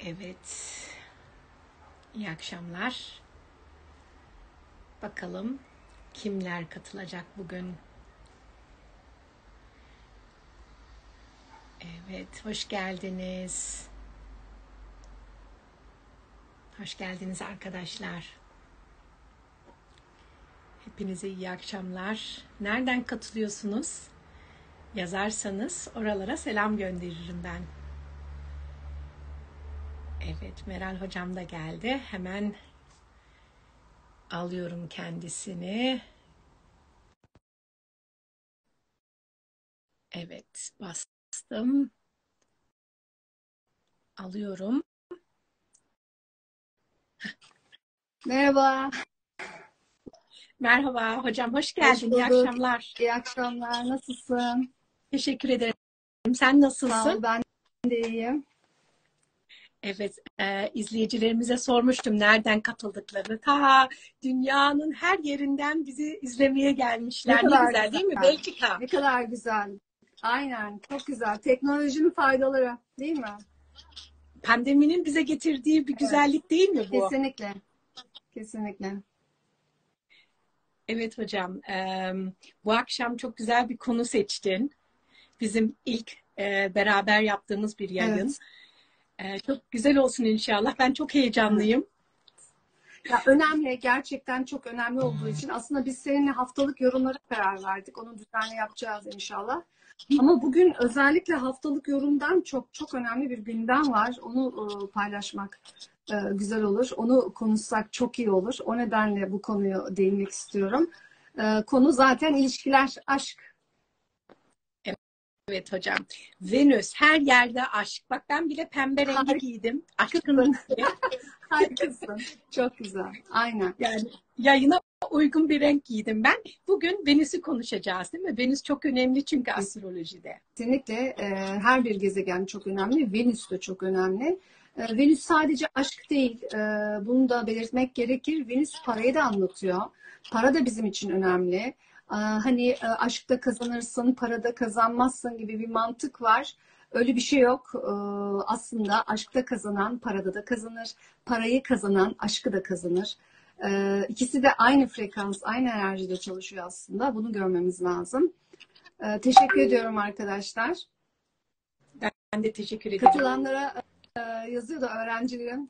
Evet, iyi akşamlar. Bakalım kimler katılacak bugün? Evet, hoş geldiniz. Hoş geldiniz arkadaşlar. Hepinize iyi akşamlar. Nereden katılıyorsunuz? Yazarsanız oralara selam gönderirim ben. Evet, Meral hocam da geldi. Hemen alıyorum kendisini. Evet, bastım. Alıyorum. Merhaba, Merhaba hocam, hoş hoş geldin. İyi bulduk. akşamlar. İyi akşamlar, nasılsın? Teşekkür ederim. Sen Sağ nasılsın? ol, ben de iyiyim. Evet, izleyicilerimize sormuştum nereden katıldıklarını. Ta dünyanın her yerinden bizi izlemeye Ne gelmişler. Ne kadar güzel değil mi? güzel, Belçika. ne kadar güzel. Aynen, çok güzel. Teknolojinin faydaları, değil mi? Pandeminin bize getirdiği bir Evet, güzellik değil mi bu? kesinlikle, kesinlikle. Evet hocam, bu akşam çok güzel bir konu seçtin. Bizim ilk beraber yaptığımız bir yayın. Evet, Çok güzel olsun inşallah. Ben çok evet. heyecanlıyım. Ya önemli, gerçekten çok önemli olduğu için aslında biz seninle haftalık yorumlara karar verdik. Onu düzenli yapacağız inşallah. Ama bugün özellikle haftalık yorumdan çok çok önemli bir gündem var. Onu paylaşmak güzel olur. Onu konuşsak çok iyi olur. O nedenle bu konuyu değinmek istiyorum. Konu zaten ilişkiler, aşk. Evet hocam. Venüs her yerde aşk. Bak ben bile pembe rengi giydim. Aşkın Harikasın, rengi. harikasın. Çok güzel. Aynen. Yani yayına uygun bir renk giydim ben. Bugün Venüs'ü konuşacağız değil mi? Venüs çok önemli çünkü astrolojide. Kesinlikle her bir gezegen çok önemli. Venüs de çok önemli. Venüs sadece aşk değil. Bunu da belirtmek gerekir. Venüs parayı da anlatıyor. Para da bizim için önemli. Hani aşkta kazanırsın, parada kazanmazsın gibi bir mantık var. Öyle bir şey yok. Aslında aşkta kazanan parada da kazanır. Parayı kazanan aşkı da kazanır. İkisi de aynı frekans, aynı enerjide çalışıyor aslında. Bunu görmemiz lazım. Teşekkür ediyorum arkadaşlar. Ben de teşekkür ederim. Katılanlara yazıyor da öğrencilerim.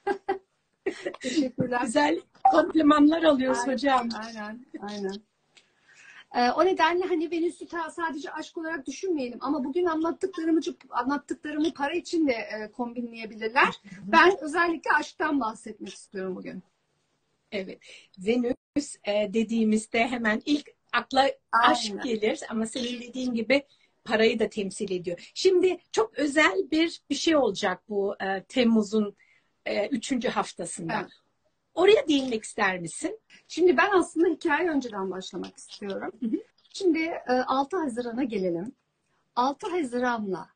Teşekkürler. Güzel komplimanlar alıyoruz Aynen, hocam. aynen, aynen. O nedenle hani Venüs'ü sadece aşk olarak düşünmeyelim. Ama bugün anlattıklarımı para için de kombinleyebilirler. Ben özellikle aşktan bahsetmek istiyorum bugün. Evet. Venüs dediğimizde hemen ilk akla aşk Aynen. gelir ama senin dediğin gibi parayı da temsil ediyor. Şimdi çok özel bir şey olacak bu Temmuz'un 3. haftasında. Evet. Oraya değinmek ister misin? Şimdi ben aslında hikaye önceden başlamak istiyorum. Hı hı. Şimdi 6 Haziran'a gelelim. 6 Haziran'la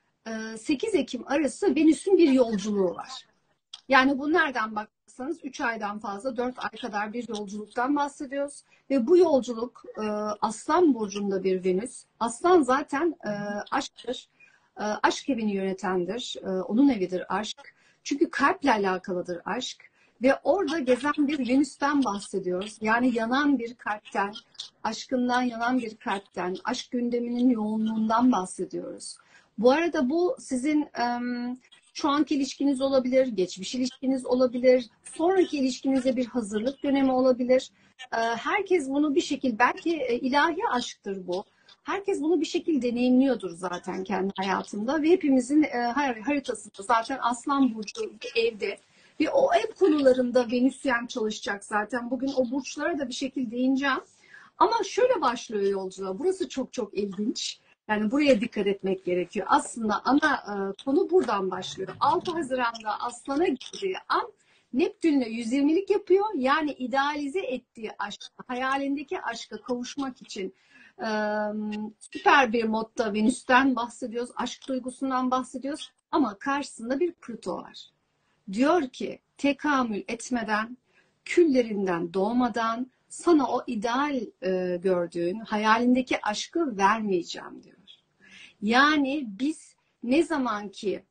8 Ekim arası Venüs'ün bir yolculuğu var. Yani bu nereden baksanız 3 aydan fazla 4 ay kadar bir yolculuktan bahsediyoruz. Ve bu yolculuk Aslan Burcu'nda bir Venüs. Aslan zaten aşktır. Aşk evini yönetendir. Onun evidir aşk. Çünkü kalple alakalıdır aşk. Ve orada gezen bir Venüs'ten bahsediyoruz. Yani yanan bir kalpten, aşkından yanan bir kalpten, aşk gündeminin yoğunluğundan bahsediyoruz. Bu arada bu sizin şu anki ilişkiniz olabilir, geçmiş ilişkiniz olabilir, sonraki ilişkinize bir hazırlık dönemi olabilir. Herkes bunu bir şekilde, belki ilahi aşktır bu. Herkes bunu bir şekilde deneyimliyordur zaten kendi hayatında ve hepimizin haritasında zaten Aslan Burcu evde. Ve o ev konularında Venüsyen çalışacak zaten. Bugün o burçlara da bir şekilde değineceğim. Ama şöyle başlıyor yolculuğa. Burası çok çok ilginç. Yani buraya dikkat etmek gerekiyor. Aslında ana konu buradan başlıyor. 6 Haziran'da Aslan'a girdiği an Neptün'le 120'lik yapıyor. Yani idealize ettiği aşk, hayalindeki aşka kavuşmak için e, süper bir modda Venüs'ten bahsediyoruz. Aşk duygusundan bahsediyoruz. Ama karşısında bir Plüto var. Diyor ki tekamül etmeden, küllerinden doğmadan sana o ideal gördüğün, hayalindeki aşkı vermeyeceğim diyor. Yani biz ne zaman ki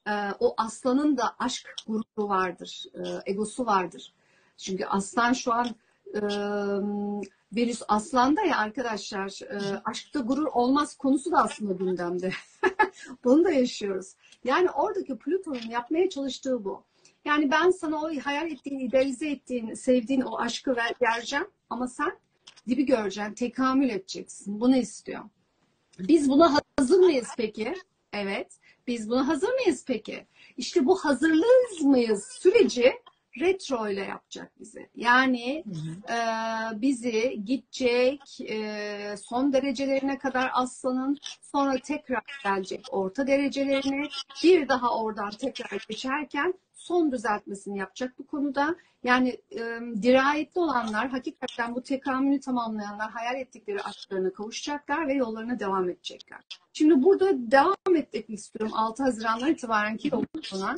O aslanın da aşk gururu vardır, egosu vardır. Çünkü aslan şu an e, Venüs aslanda ya arkadaşlar, aşkta gurur olmaz konusu da aslında gündemde. Bunu da yaşıyoruz. Yani oradaki Plüton'un yapmaya çalıştığı bu. Yani ben sana o hayal ettiğin, idealize ettiğin, sevdiğin o aşkı vereceğim ama sen dibi göreceksin, tekamül edeceksin. Bunu istiyor. Biz buna hazır mıyız peki? Evet. Biz buna hazır mıyız peki? İşte bu hazırlığız mıyız süreci retro ile yapacak bizi. Yani bizi gidecek son derecelerine kadar aslanın, sonra tekrar gelecek orta derecelerine, bir daha oradan tekrar geçerken son düzeltmesini yapacak bu konuda. Yani dirayetli olanlar, hakikaten bu tekamülü tamamlayanlar hayal ettikleri aşklarına kavuşacaklar ve yollarına devam edecekler. Şimdi burada devam etmek istiyorum 6 Haziran'dan itibaren ki yoluna.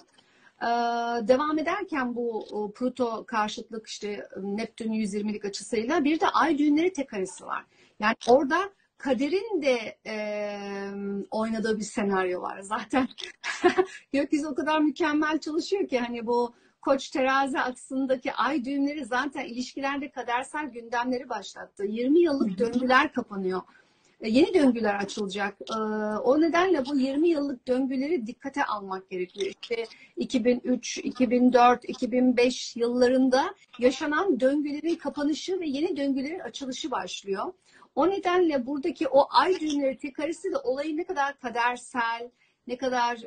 Devam ederken bu Pluto karşıtlık işte Neptün 120'lik açısıyla bir de ay düğümleri tek karesi var. Yani orada kaderin de oynadığı bir senaryo var. Zaten gökyüzü o kadar mükemmel çalışıyor ki hani bu Koç terazi aksındaki ay düğümleri zaten ilişkilerde kadersel gündemleri başlattı. 20 yıllık döngüler kapanıyor. Yeni döngüler açılacak. O nedenle bu 20 yıllık döngüleri dikkate almak gerekiyor. İşte 2003, 2004, 2005 yıllarında yaşanan döngülerin kapanışı ve yeni döngülerin açılışı başlıyor. O nedenle buradaki o ay düğümleri tekarisi de olayı ne kadar kadersel, ne kadar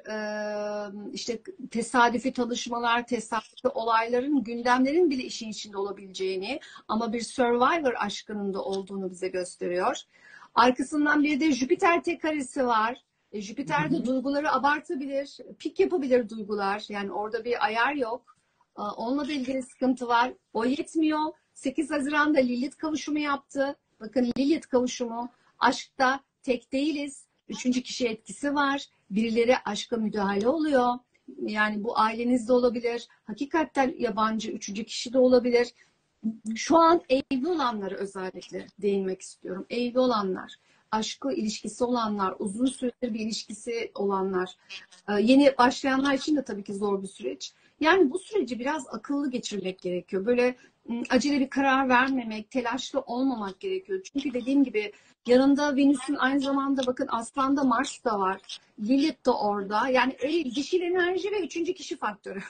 işte tesadüfi tanışmalar, tesadüfi olayların, gündemlerin bile işin içinde olabileceğini ama bir Survivor aşkının da olduğunu bize gösteriyor. Arkasından bir de Jüpiter tek karesi var. Jüpiter de duyguları abartabilir, pik yapabilir duygular. Yani orada bir ayar yok. Onunla da ilgili sıkıntı var. O yetmiyor. 8 Haziran'da Lilith kavuşumu yaptı. Bakın Lilith kavuşumu, aşkta tek değiliz. Üçüncü kişi etkisi var. Birileri aşka müdahale oluyor. Yani bu ailenizde olabilir. Hakikaten yabancı üçüncü kişi de olabilir. Şu an evli olanlara özellikle değinmek istiyorum. Evli olanlar, aşkı ilişkisi olanlar, uzun süredir bir ilişkisi olanlar, yeni başlayanlar için de tabii ki zor bir süreç. Yani bu süreci biraz akıllı geçirmek gerekiyor. Böyle acele bir karar vermemek, telaşlı olmamak gerekiyor. Çünkü dediğim gibi yanında Venüs'ün aynı zamanda bakın Aslan'da Mars da var. Lilith de orada. Yani öyle dişil enerji ve üçüncü kişi faktörü.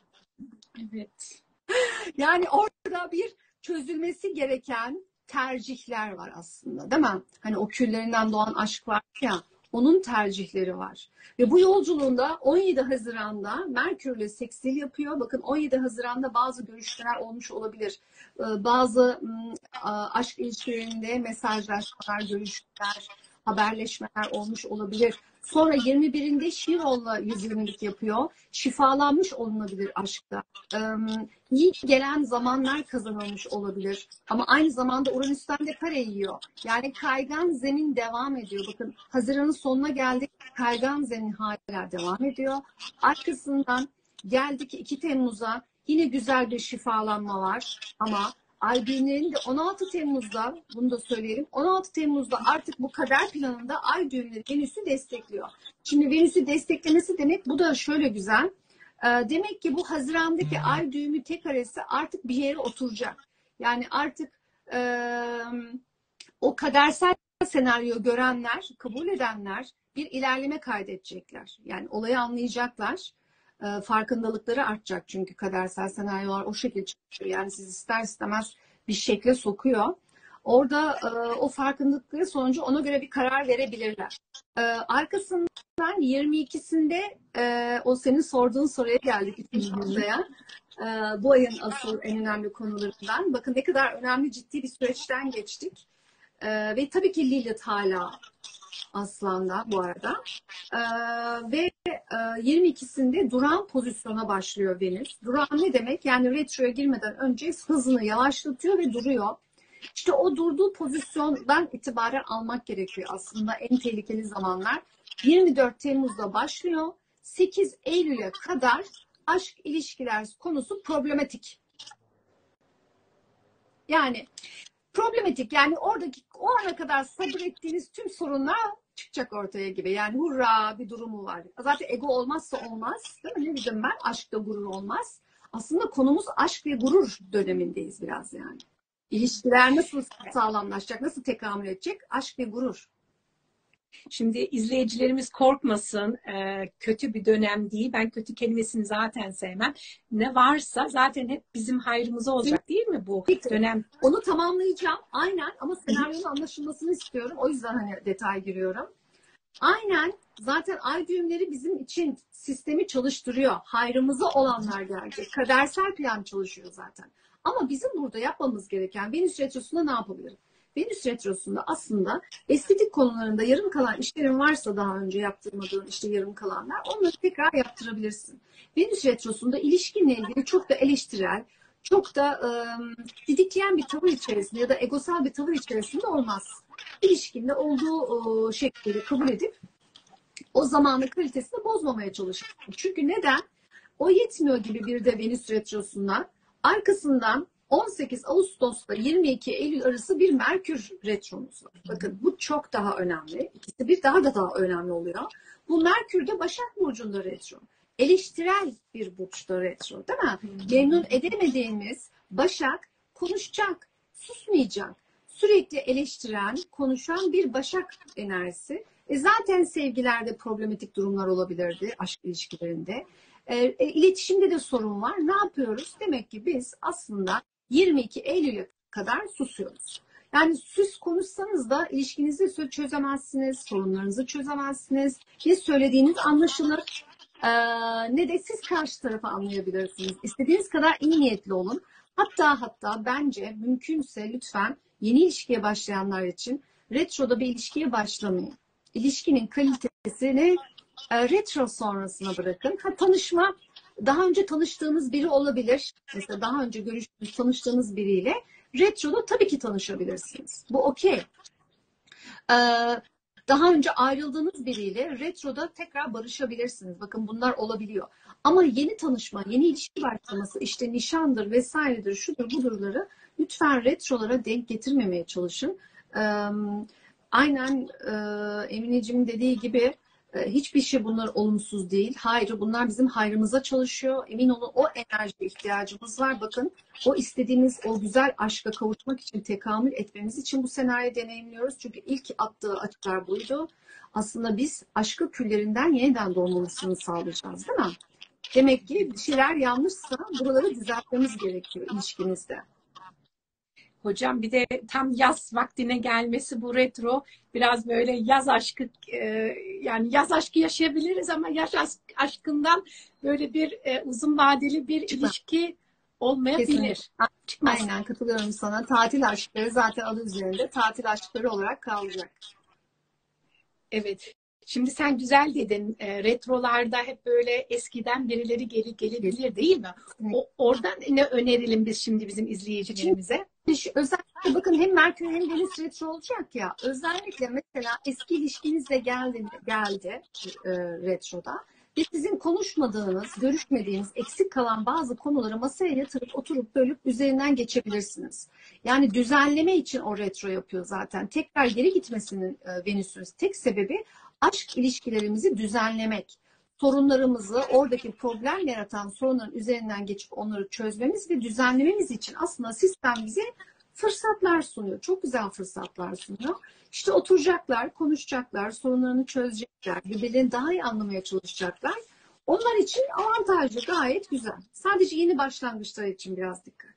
Evet. Yani orada bir çözülmesi gereken tercihler var aslında, değil mi? Hani o küllerinden doğan aşk var ya, onun tercihleri var. Ve bu yolculuğunda 17 Haziran'da Merkür'le seksil yapıyor. Bakın 17 Haziran'da bazı görüşmeler olmuş olabilir. Bazı aşk ilişkilerinde mesajlaşmalar, görüşmeler, haberleşmeler olmuş olabilir. Sonra 21'inde Şiron'la 120'lik yapıyor. Şifalanmış olunabilir aşkta. İyi gelen zamanlar kazanılmış olabilir. Ama aynı zamanda Uranüs'ten de kare yiyor. Yani kaygan zemin devam ediyor. Bakın Haziran'ın sonuna geldik. Kaygan zemin hala devam ediyor. Arkasından geldik 2 Temmuz'a. Yine güzel bir şifalanma var. Ama ay düğümlerinin de 16 Temmuz'da, bunu da söyleyelim, 16 Temmuz'da artık bu kader planında ay düğümleri Venüs'ü destekliyor. Şimdi Venüs'ü desteklemesi demek, bu da şöyle güzel. Demek ki bu Haziran'daki ay düğümü tek karesi artık bir yere oturacak. Yani artık o kadersel senaryo görenler, kabul edenler bir ilerleme kaydedecekler. Yani olayı anlayacaklar. Farkındalıkları artacak çünkü kadersel senaryolar o şekilde çıkıyor. Yani siz ister istemez bir şekle sokuyor. Orada o farkındalıkları sonucu ona göre bir karar verebilirler. Arkasından 22'sinde o senin sorduğun soruya geldik 3. haftaya. Bu ayın asıl en önemli konularından. Bakın ne kadar önemli, ciddi bir süreçten geçtik. Ve tabii ki Lilith hala Aslan'da bu arada. Ve 22'sinde duran pozisyona başlıyor Venüs. Duran ne demek? Yani retroya girmeden önce hızını yavaşlatıyor ve duruyor. İşte o durduğu pozisyondan itibaren almak gerekiyor aslında en tehlikeli zamanlar. 24 Temmuz'da başlıyor. 8 Eylül'e kadar aşk ilişkiler konusu problematik. Yani problematik, yani oradaki o ana kadar sabrettiğiniz tüm sorunlar çıkacak ortaya gibi. Yani hurra bir durumu var. Zaten ego olmazsa olmaz. Değil mi? Ne dedim ben? Aşkta gurur olmaz. Aslında konumuz aşk ve gurur dönemindeyiz biraz yani. İlişkiler nasıl sağlamlaşacak, nasıl tekamül edecek? Aşk ve gurur. Şimdi izleyicilerimiz korkmasın, kötü bir dönem değil. Ben kötü kelimesini zaten sevmem. Ne varsa zaten hep bizim hayrımıza olacak değil mi bu dönem? Onu tamamlayacağım. Aynen ama senaryonun anlaşılmasını istiyorum. O yüzden hani detay giriyorum. Aynen zaten ay düğümleri bizim için sistemi çalıştırıyor. Hayrımıza olanlar gelecek. Kadersel plan çalışıyor zaten. Ama bizim burada yapmamız gereken Venüs Retrosu'nda ne yapabiliriz? Venüs Retrosu'nda aslında estetik konularında yarım kalan işlerin varsa daha önce yaptırmadığın işte yarım kalanlar onları tekrar yaptırabilirsin. Venüs Retrosu'nda ilişkinle ilgili çok da eleştirel, çok da didikleyen bir tavır içerisinde ya da egosal bir tavır içerisinde olmaz. İlişkinde olduğu şekliyle kabul edip o zamanın kalitesini bozmamaya çalışır. Çünkü neden? O yetmiyor gibi bir de Venüs Retrosu'ndan arkasından 18 Ağustos'ta 22 Eylül arası bir Merkür Retromuz var. Bakın bu çok daha önemli. İkisi bir daha önemli oluyor. Bu Merkür de Başak Burcu'nda retro. Eleştirel bir burçta retro değil mi? Memnun edemediğimiz Başak konuşacak, susmayacak. Sürekli eleştiren, konuşan bir Başak enerjisi. Zaten sevgilerde problematik durumlar olabilirdi, aşk ilişkilerinde. İletişimde de sorun var. Ne yapıyoruz? Demek ki biz aslında 22 Eylül'e kadar susuyoruz. Yani siz konuşsanız da ilişkinizi çözemezsiniz, sorunlarınızı çözemezsiniz. Ne söylediğiniz anlaşılır, ne de siz karşı tarafı anlayabilirsiniz. İstediğiniz kadar iyi niyetli olun. Hatta bence mümkünse lütfen yeni ilişkiye başlayanlar için retroda bir ilişkiye başlamayın. İlişkinin kalitesini retro sonrasına bırakın. Tanışma, daha önce tanıştığınız biri olabilir. Mesela daha önce görüştüğünüz, tanıştığınız biriyle retroda tabii ki tanışabilirsiniz. Bu okey. Daha önce ayrıldığınız biriyle retroda tekrar barışabilirsiniz. Bakın bunlar olabiliyor. Ama yeni tanışma, yeni ilişki başlaması, işte nişandır vesairedir, şudur budurları lütfen retrolara denk getirmemeye çalışın. Aynen Emineciğim dediği gibi hiçbir şey bunlar olumsuz değil. Hayır, bunlar bizim hayrımıza çalışıyor. Emin olun o enerjiye ihtiyacımız var. Bakın o istediğimiz o güzel aşka kavuşmak için, tekamül etmemiz için bu senaryoyu deneyimliyoruz. Çünkü ilk attığı açıklar buydu. Aslında biz aşkı küllerinden yeniden doğmalısını sağlayacağız değil mi? Demek ki bir şeyler yanlışsa buraları düzeltmemiz gerekiyor ilişkimizde. Hocam bir de tam yaz vaktine gelmesi bu retro biraz böyle yaz aşkı yani yaz aşkı yaşayabiliriz ama yaz aşkından böyle bir uzun vadeli bir ilişki olmayabilir. Aynen katılıyorum sana. Tatil aşkları zaten adı üzerinde tatil aşkları olarak kalacak. Evet. Şimdi sen güzel dedin. Retrolarda hep böyle eskiden birileri gelebilir değil mi? Oradan ne önerelim biz şimdi bizim izleyicilerimize? Özellikle bakın hem Merkür hem Venüs retro olacak ya. Özellikle mesela eski ilişkinizle geldi retroda. Ve sizin konuşmadığınız, görüşmediğiniz, eksik kalan bazı konuları masaya yatırıp oturup bölüp üzerinden geçebilirsiniz. Yani düzenleme için o retro yapıyor zaten. Tekrar geri gitmesinin Venüs'ün tek sebebi aşk ilişkilerimizi düzenlemek. Sorunlarımızı, oradaki problem yaratan sorunların üzerinden geçip onları çözmemiz ve düzenlememiz için aslında sistem bize fırsatlar sunuyor. Çok güzel fırsatlar sunuyor. İşte oturacaklar, konuşacaklar, sorunlarını çözecekler, birbirlerini daha iyi anlamaya çalışacaklar. Onlar için avantajlı, gayet güzel. Sadece yeni başlangıçlar için biraz dikkat.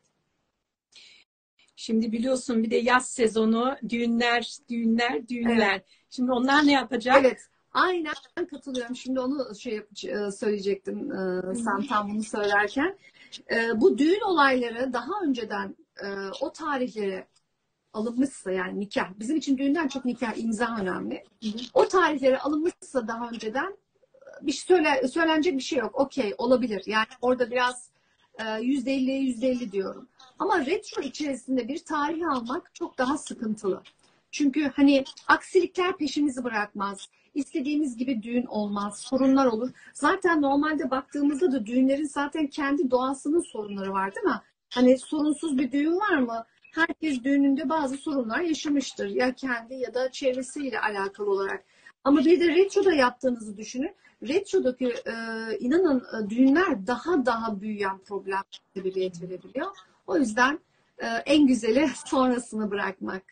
Şimdi biliyorsun bir de yaz sezonu, düğünler. Evet. Şimdi onlar ne yapacak? Evet. Aynen katılıyorum. Şimdi onu söyleyecektim sen tam bunu söylerken. Bu düğün olayları daha önceden o tarihlere alınmışsa yani nikah. Bizim için düğünden çok nikah imza önemli. O tarihlere alınmışsa daha önceden bir söylenecek bir şey yok. Okey olabilir. Yani orada biraz %50 diyorum. Ama retro içerisinde bir tarih almak çok daha sıkıntılı. Çünkü hani aksilikler peşimizi bırakmaz. İstediğimiz gibi düğün olmaz. Sorunlar olur. Zaten normalde baktığımızda da düğünlerin zaten kendi doğasının sorunları var değil mi? Hani sorunsuz bir düğün var mı? Herkes düğününde bazı sorunlar yaşamıştır. Ya kendi ya da çevresiyle alakalı olarak. Ama bir de retroda yaptığınızı düşünün. Retrodaki inanın düğünler daha büyüyen problem sebebiyet verebiliyor. O yüzden en güzeli sonrasını bırakmak.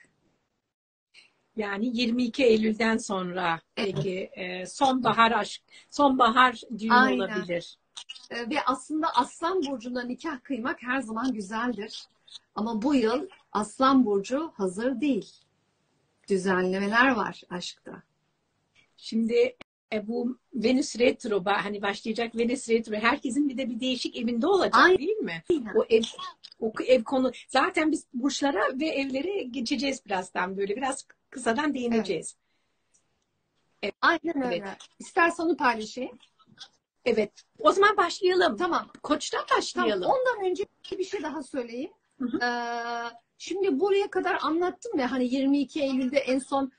Yani 22 Eylül'den sonra Evet. peki sonbahar düğün Aynen. olabilir. Ve aslında Aslan Burcu'nda nikah kıymak her zaman güzeldir. Ama bu yıl Aslan Burcu hazır değil. Düzenlemeler var aşkta. Şimdi bu Venüs Retro hani başlayacak Venüs Retro herkesin bir de bir değişik evinde olacak Aynen. değil mi? O ev konu zaten biz burçlara ve evlere geçeceğiz birazdan böyle biraz kısadan değineceğiz. Evet. Aynen öyle. Evet. İstersen onu paylaşayım. Evet. O zaman başlayalım. Tamam. Koç'tan başlayalım. Tamam. Ondan önce bir şey daha söyleyeyim. Hı hı. Şimdi buraya kadar anlattım ya hani 22 Eylül'de en son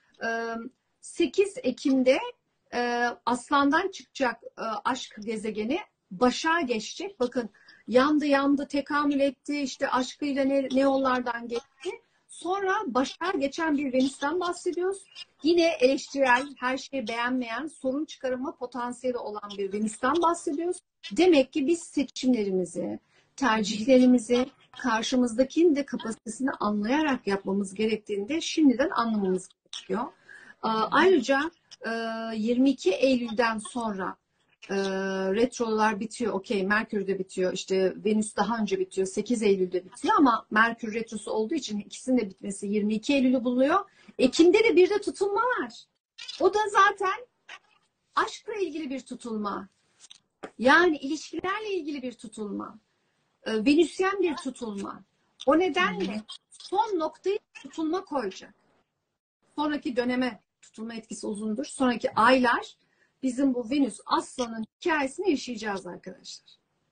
8 Ekim'de Aslan'dan çıkacak aşk gezegeni Başak'a geçecek. Bakın yandı tekamül etti işte aşkıyla ne yollardan geçti. Sonra Başak'a geçen bir Venüs'ten bahsediyoruz. Yine eleştirel, her şeyi beğenmeyen, sorun çıkarma potansiyeli olan bir Venüs'ten bahsediyoruz. Demek ki biz seçimlerimizi, tercihlerimizi, karşımızdakinin de kapasitesini anlayarak yapmamız gerektiğini de şimdiden anlamamız gerekiyor. Ayrıca 22 Eylül'den sonra retrolar bitiyor. Okey, Merkür de bitiyor. İşte Venüs daha önce bitiyor. 8 Eylül'de bitiyor ama Merkür retrosu olduğu için ikisinin de bitmesi 22 Eylül'ü buluyor. Ekim'de de bir de tutulma var. O da zaten aşkla ilgili bir tutulma. Yani ilişkilerle ilgili bir tutulma. Venüsyen bir tutulma. O nedenle son noktayı tutulma koyacak. Sonraki döneme tutulma etkisi uzundur. Sonraki aylar bizim bu Venüs Aslan'ın hikayesini yaşayacağız arkadaşlar.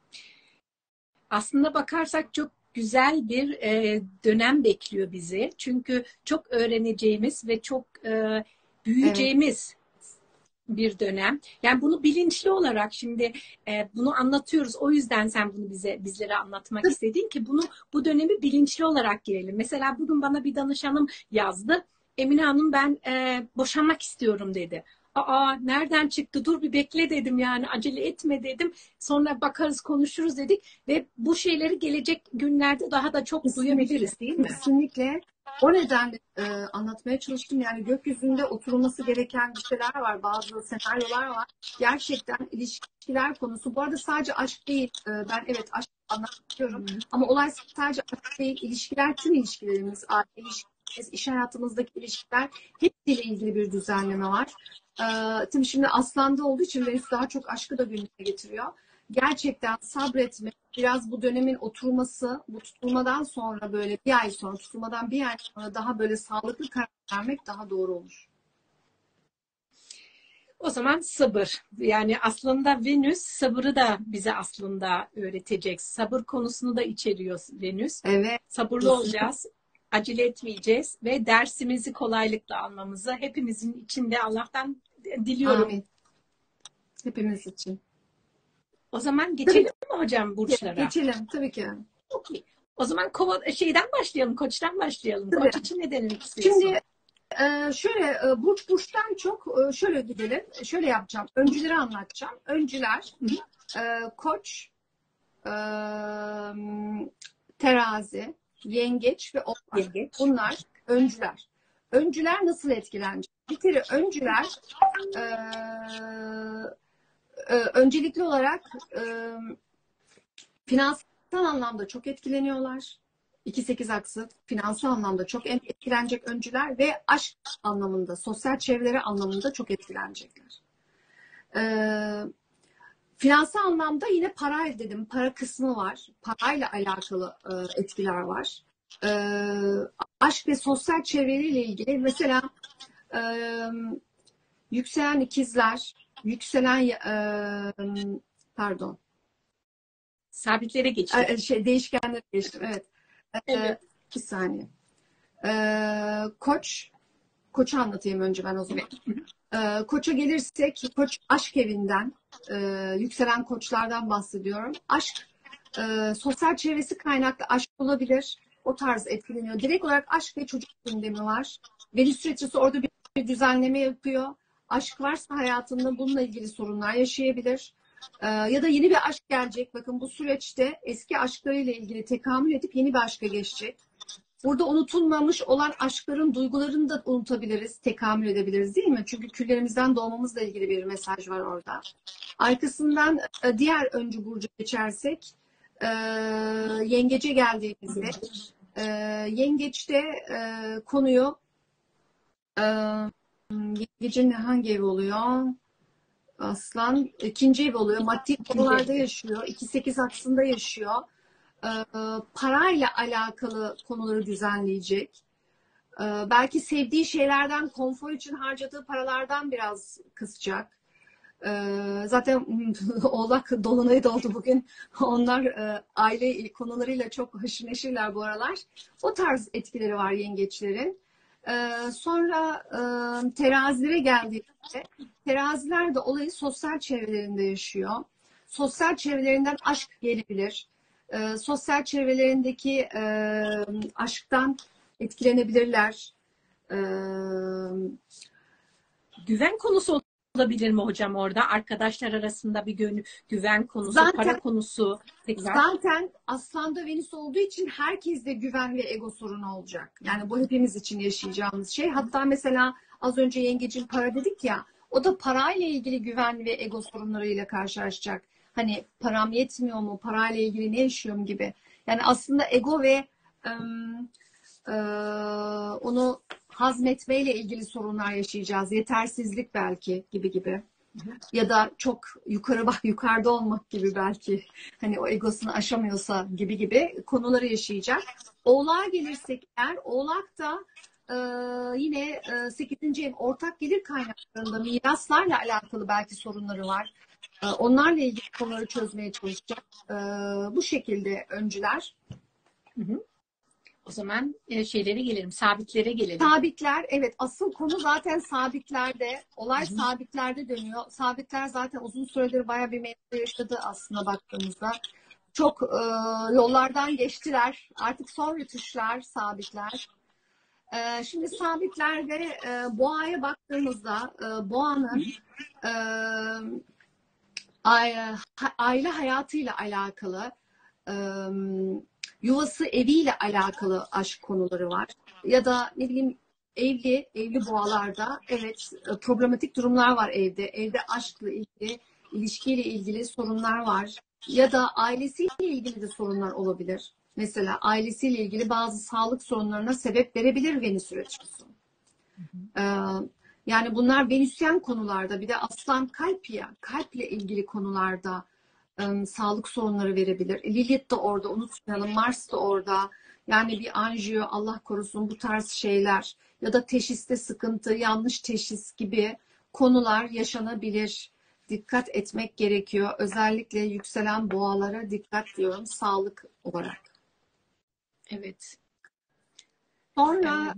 Aslında bakarsak çok güzel bir dönem bekliyor bizi. Çünkü çok öğreneceğimiz ve çok büyüyeceğimiz bir dönem. Yani bunu bilinçli olarak şimdi bunu anlatıyoruz. O yüzden sen bunu bizlere anlatmak istedin ki bu dönemi bilinçli olarak girelim. Mesela bugün bana bir danışanım yazdı. Emine Hanım ben boşanmak istiyorum dedi. Aa nereden çıktı? Dur bir bekle dedim yani acele etme dedim. Sonra bakarız konuşuruz dedik ve bu şeyleri gelecek günlerde daha da çok duyabiliriz değil mi? Kesinlikle. O nedenle anlatmaya çalıştım. Yani gökyüzünde oturulması gereken bir şeyler var. Bazı senaryolar var. Gerçekten ilişkiler konusu. Bu arada sadece aşk değil. Ben evet aşk anlatıyorum. Ama olay sadece aşk değil. İlişkiler, tüm ilişkilerimiz, aile ilişkilerimiz, iş hayatımızdaki ilişkiler hepsiyle ilgili bir düzenleme var. Tabii şimdi Aslan'da olduğu için Venüs daha çok aşkı da gündeme getiriyor. Gerçekten sabretmek, biraz bu dönemin oturması, bu tutulmadan sonra böyle bir ay sonra, tutulmadan bir ay sonra daha böyle sağlıklı karar vermek daha doğru olur. O zaman sabır. Yani aslında Venüs sabırı da bize aslında öğretecek. Sabır konusunu da içeriyor Venüs. Evet. Sabırlı olacağız. Acele etmeyeceğiz ve dersimizi kolaylıkla almamızı hepimizin içinde Allah'tan diliyorum. Amin. Hepimiz için. O zaman geçelim mi hocam burçlara? Geçelim tabii ki. Okay. O zaman şeyden başlayalım, Koç'tan başlayalım. Tabii. Koç için ne demek istiyorsun? Şimdi şöyle burçtan çok şöyle gidelim. Şöyle yapacağım. Öncüleri anlatacağım. Öncüler Koç, Terazi, Yengeç ve Oğlak. Yengeç. Bunlar öncüler. Öncüler nasıl etkilenecek? Bir kere öncüler öncelikli olarak finansal anlamda çok etkileniyorlar. 2-8 aksı finansal anlamda çok etkilenecek öncüler ve aşk anlamında, sosyal çevreleri anlamında çok etkilenecekler. Finansal anlamda yine para dedim. Para kısmı var. Parayla alakalı etkiler var. Aşk ve sosyal çevreleriyle ilgili mesela yükselen ikizler, yükselen Sabitlere geçelim. Değişkenlere geçtim. Evet. Evet. Bir saniye. Koç'u anlatayım önce ben o zaman. Evet. Koç'a gelirsek, Koç aşk evinden, yükselen koçlardan bahsediyorum. Aşk, sosyal çevresi kaynaklı aşk olabilir. O tarz etkileniyor. Direkt olarak aşk ve çocuk gündemi var. Venüs retrosu orada bir düzenleme yapıyor. Aşk varsa hayatında bununla ilgili sorunlar yaşayabilir. Ya da yeni bir aşk gelecek. Bakın bu süreçte eski aşklarıyla ilgili tekamül edip yeni bir aşka geçecek. Burada unutulmamış olan aşkların duygularını da unutabiliriz, tekamül edebiliriz değil mi? Çünkü küllerimizden doğmamızla ilgili bir mesaj var orada. Arkasından diğer öncü burcu geçersek, yengece geldiğimizde, yengeçte konuyu, yengecin hangi ev oluyor? Aslan ikinci ev oluyor. Maddi konularda yaşıyor. 2-8 aksında yaşıyor. Parayla alakalı konuları düzenleyecek. Belki sevdiği şeylerden, konfor için harcadığı paralardan biraz kısacak. Zaten Oğlak Dolunay'ı da oldu bugün. Onlar aile konularıyla çok haşır neşirler bu aralar. O tarz etkileri var yengeçlerin. Sonra terazilere geldiğimizde, teraziler de olayı sosyal çevrelerinde yaşıyor. Sosyal çevrelerinden aşk gelebilir. Sosyal çevrelerindeki aşktan etkilenebilirler. Güven konusu olabilir mi hocam orada? Arkadaşlar arasında bir güven konusu, Zaten, para konusu. zaten Aslan'da Venüs olduğu için herkeste güven ve ego sorunu olacak. Yani bu hepimiz için yaşayacağımız şey. Hatta mesela az önce yengecin para dedik ya, o da parayla ilgili güven ve ego sorunlarıyla karşılaşacak. Hani param yetmiyor mu, parayla ilgili ne yaşıyorum gibi. Yani aslında ego ve onu hazmetmeyle ilgili sorunlar yaşayacağız. Yetersizlik belki gibi. Ya da çok yukarıda olmak gibi belki. Hani o egosunu aşamıyorsa gibi konuları yaşayacak. Oğlağa gelirsek eğer, Oğlak da yine 8. ev ortak gelir kaynaklarında miraslarla alakalı belki sorunları var. Onlarla ilgili konuları çözmeye çalışacak. Bu şekilde öncüler. Hı hı. O zaman şeylere gelelim, sabitlere gelelim. Sabitler, evet, asıl konu zaten sabitlerde. Olay sabitlerde dönüyor. Sabitler zaten uzun süredir bayağı bir mevzu yaşadı aslında baktığımızda. Çok yollardan geçtiler. Artık son rütuşlar sabitler. Şimdi sabitlerde boğaya baktığımızda boğanın aile hayatıyla alakalı, yuvası, eviyle alakalı aşk konuları var. Ya da ne bileyim evli boğalarda evet problematik durumlar var evde. Evde aşkla ilgili, ilişkiyle ilgili sorunlar var. Ya da ailesiyle ilgili de sorunlar olabilir. Mesela ailesiyle ilgili bazı sağlık sorunlarına sebep verebilir Venüs retrosu. Yani bunlar Venüsyen konularda, bir de Aslan kalp ya, kalple ilgili konularda sağlık sorunları verebilir. Lilith de orada, unutmayalım. Mars da orada. Yani bir anjiyo, Allah korusun, bu tarz şeyler ya da teşhiste sıkıntı, yanlış teşhis gibi konular yaşanabilir. Dikkat etmek gerekiyor. Özellikle yükselen boğalara dikkat diyorum sağlık olarak. Evet. Sonra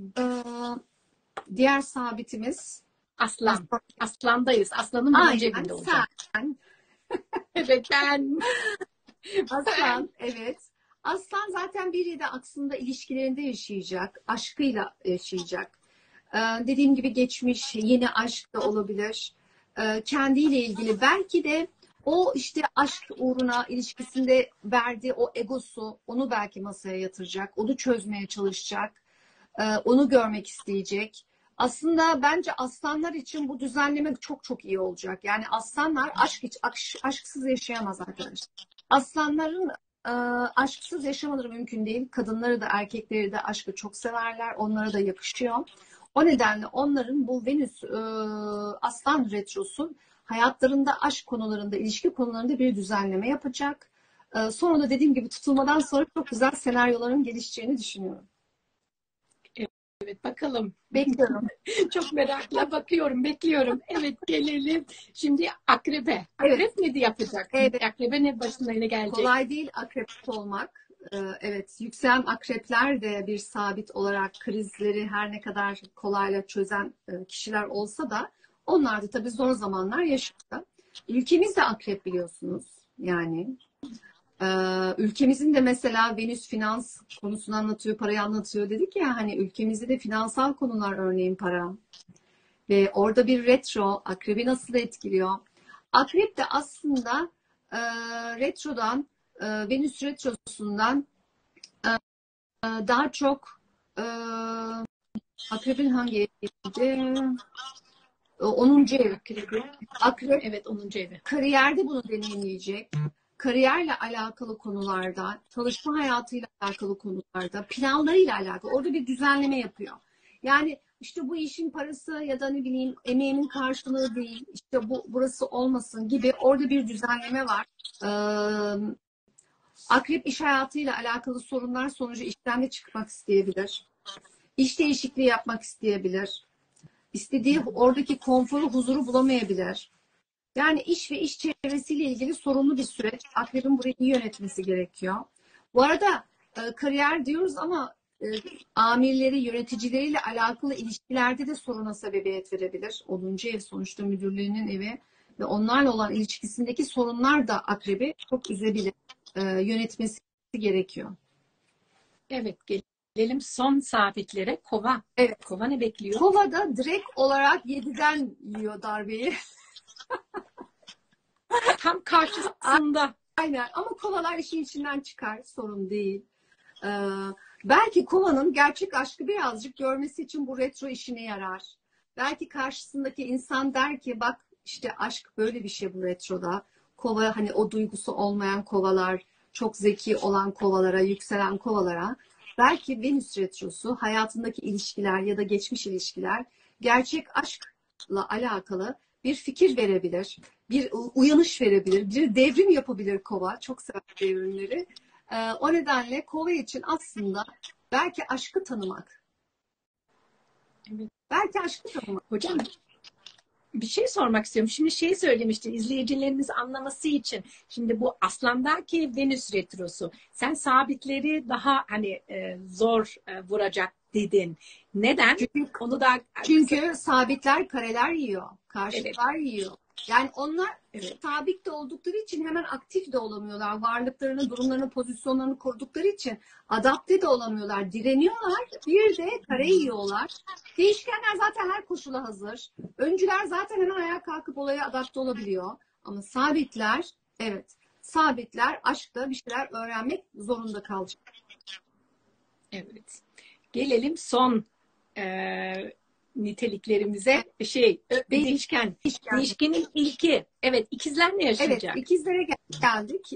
diğer sabitimiz Aslan. Aslandayız. Aslanın birinci evinde olacak. Sen. Evet, ben. Aslan, evet. Aslan zaten biri de aslında ilişkilerinde yaşayacak, aşkıyla yaşayacak. Dediğim gibi geçmiş, yeni aşk da olabilir. Kendiyle ilgili belki de o işte aşk uğruna ilişkisinde verdiği o egosu, onu belki masaya yatıracak, onu çözmeye çalışacak, onu görmek isteyecek. Aslında bence aslanlar için bu düzenleme çok çok iyi olacak. Yani aslanlar aşksız yaşayamaz arkadaşlar. Aslanların aşksız yaşamaları mümkün değil. Kadınları da erkekleri de aşkı çok severler. Onlara da yakışıyor. O nedenle onların bu Venüs Aslan retrosu hayatlarında aşk konularında, ilişki konularında bir düzenleme yapacak. Sonra da dediğim gibi tutulmadan sonra çok güzel senaryoların gelişeceğini düşünüyorum. Evet, bakalım. Bekliyorum. Çok merakla bakıyorum, bekliyorum. Evet, gelelim. Şimdi akrebe. Evet. Akrep ne yapacak? Evet. Akrebe ne başına ne gelecek? Kolay değil akrep olmak. Evet, yükselen akrepler de bir sabit olarak krizleri her ne kadar kolayla çözen kişiler olsa da onlar da tabii zor zamanlar yaşadı. Ülkemiz de akrep biliyorsunuz. Yani ülkemizin de mesela Venüs finans konusunu anlatıyor, parayı anlatıyor dedik ya, hani ülkemizde de finansal konular, örneğin para Ve orada bir retro akrebi nasıl etkiliyor? Akrep de aslında retrodan, Venüs retrosundan daha çok akrebin hangi eviydi? 10. ev. Akrep Evet, 10. evi. kariyerde bunu deneyimleyecek. Kariyerle alakalı konularda, çalışma hayatıyla alakalı konularda, planlarıyla alakalı orada bir düzenleme yapıyor. Yani işte bu işin parası ya da ne bileyim emeğimin karşılığı değil, işte burası olmasın gibi orada bir düzenleme var. Akrep iş hayatıyla alakalı sorunlar sonucu işten de çıkmak isteyebilir. İş değişikliği yapmak isteyebilir. İstediği oradaki konforu, huzuru bulamayabilir. Yani iş ve iş çevresiyle ilgili sorunlu bir süreç. Akrep'in burayı iyi yönetmesi gerekiyor. Bu arada kariyer diyoruz ama amirleri, yöneticileriyle alakalı ilişkilerde de soruna sebebiyet verebilir. 10. ev sonuçta müdürlüğünün evi ve onlarla olan ilişkisindeki sorunlar da Akrep'i çok üzebilir. Yönetmesi gerekiyor. Evet, gelelim son sabitlere. Kova. Evet. Kova ne bekliyor? Kova da direkt olarak 7'den yiyor darbeyi. Tam karşısında. Aynen ama kovalar işin içinden çıkar. Sorun değil. Belki kovanın gerçek aşkı birazcık görmesi için bu retro işine yarar. Belki karşısındaki insan der ki bak işte aşk böyle bir şey bu retroda. Kova hani o duygusu olmayan kovalar, çok zeki olan kovalara, yükselen kovalara belki Venüs retrosu hayatındaki ilişkiler ya da geçmiş ilişkiler gerçek aşkla alakalı bir fikir verebilir, bir uyanış verebilir, bir devrim yapabilir kova. Çok sever devrimleri. O nedenle kova için aslında belki aşkı tanımak. Evet. Belki aşkı tanımak. Hocam bir şey sormak istiyorum. Şimdi şey söylemiştin izleyicilerimiz anlaması için. Şimdi bu Aslan'daki Venüs retrosu. Sen sabitleri daha hani zor vuracak dedin. Neden? Onu da Çünkü sabitler kareler yiyor. Karşıtlar evet. yiyor. Yani onlar Evet. sabit de oldukları için hemen aktif de olamıyorlar. Varlıklarını, durumlarını, pozisyonlarını kurdukları için adapte de olamıyorlar. Direniyorlar. Bir de kare yiyorlar. Değişkenler zaten her koşula hazır. Öncüler zaten hemen ayağa kalkıp olaya adapte olabiliyor. Ama sabitler, evet, sabitler aşkta bir şeyler öğrenmek zorunda kalacak. Evet. Gelelim son niteliklerimize. Değişken. Değişkenin ilki. Evet, ikizler ne yaşayacak? Evet, ikizlere geldik.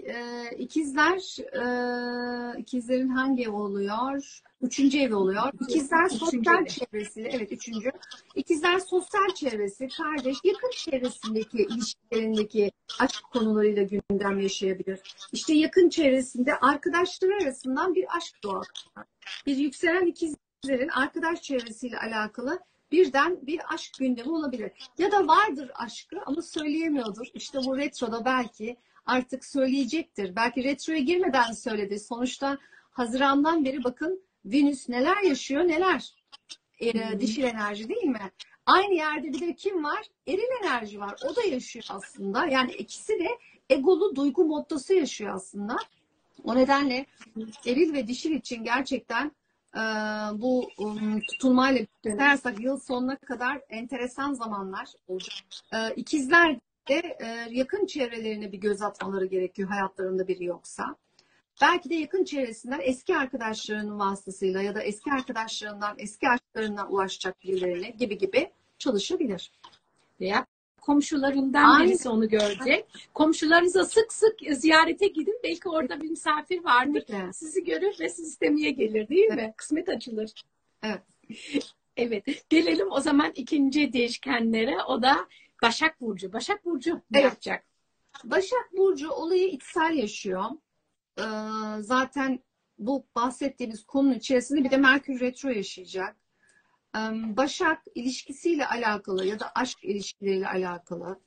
İkizlerin hangi evi oluyor? 3. evi oluyor. İkizler sosyal çevresiyle, evet 3. İkizler sosyal çevresi, kardeş, yakın çevresindeki ilişkilerindeki aşk konularıyla gündem yaşayabilir. İşte yakın çevresinde arkadaşları arasından bir aşk doğar. Bir yükselen ikizlerin arkadaş çevresiyle alakalı birden bir aşk gündemi olabilir. Ya da vardır aşkı ama söyleyemiyordur. İşte bu retroda belki artık söyleyecektir. Belki retroya girmeden söyledi. Sonuçta Haziran'dan beri bakın Venüs neler yaşıyor neler. Dişil enerji değil mi? Aynı yerde bir de kim var? Eril enerji var. O da yaşıyor aslında. Yani ikisi de egolu duygu moddası yaşıyor aslında. O nedenle eril ve dişil için gerçekten bu tutulmayla bitersak yıl sonuna kadar enteresan zamanlar olacak. İkizler de yakın çevrelerine bir göz atmaları gerekiyor hayatlarında biri yoksa. Belki de yakın çevresinden eski arkadaşlarının vasıtasıyla ya da eski arkadaşlarından, eski aşklarından ulaşacak birilerine gibi çalışabilir. Veya komşularından birisi onu görecek. Komşularınıza sık sık ziyarete gidin. Belki orada bir misafir vardır. Evet. Sizi görür ve sizi istemeye gelir değil mi? Kısmet açılır. Evet. Evet. Gelelim o zaman ikinci değişkenlere. O da Başak Burcu. Başak Burcu ne yapacak? Başak Burcu olayı içsel yaşıyor. Zaten bu bahsettiğimiz konunun içerisinde bir de Merkür Retro yaşayacak. Başak ilişkisiyle alakalı ya da aşk ilişkileriyle alakalı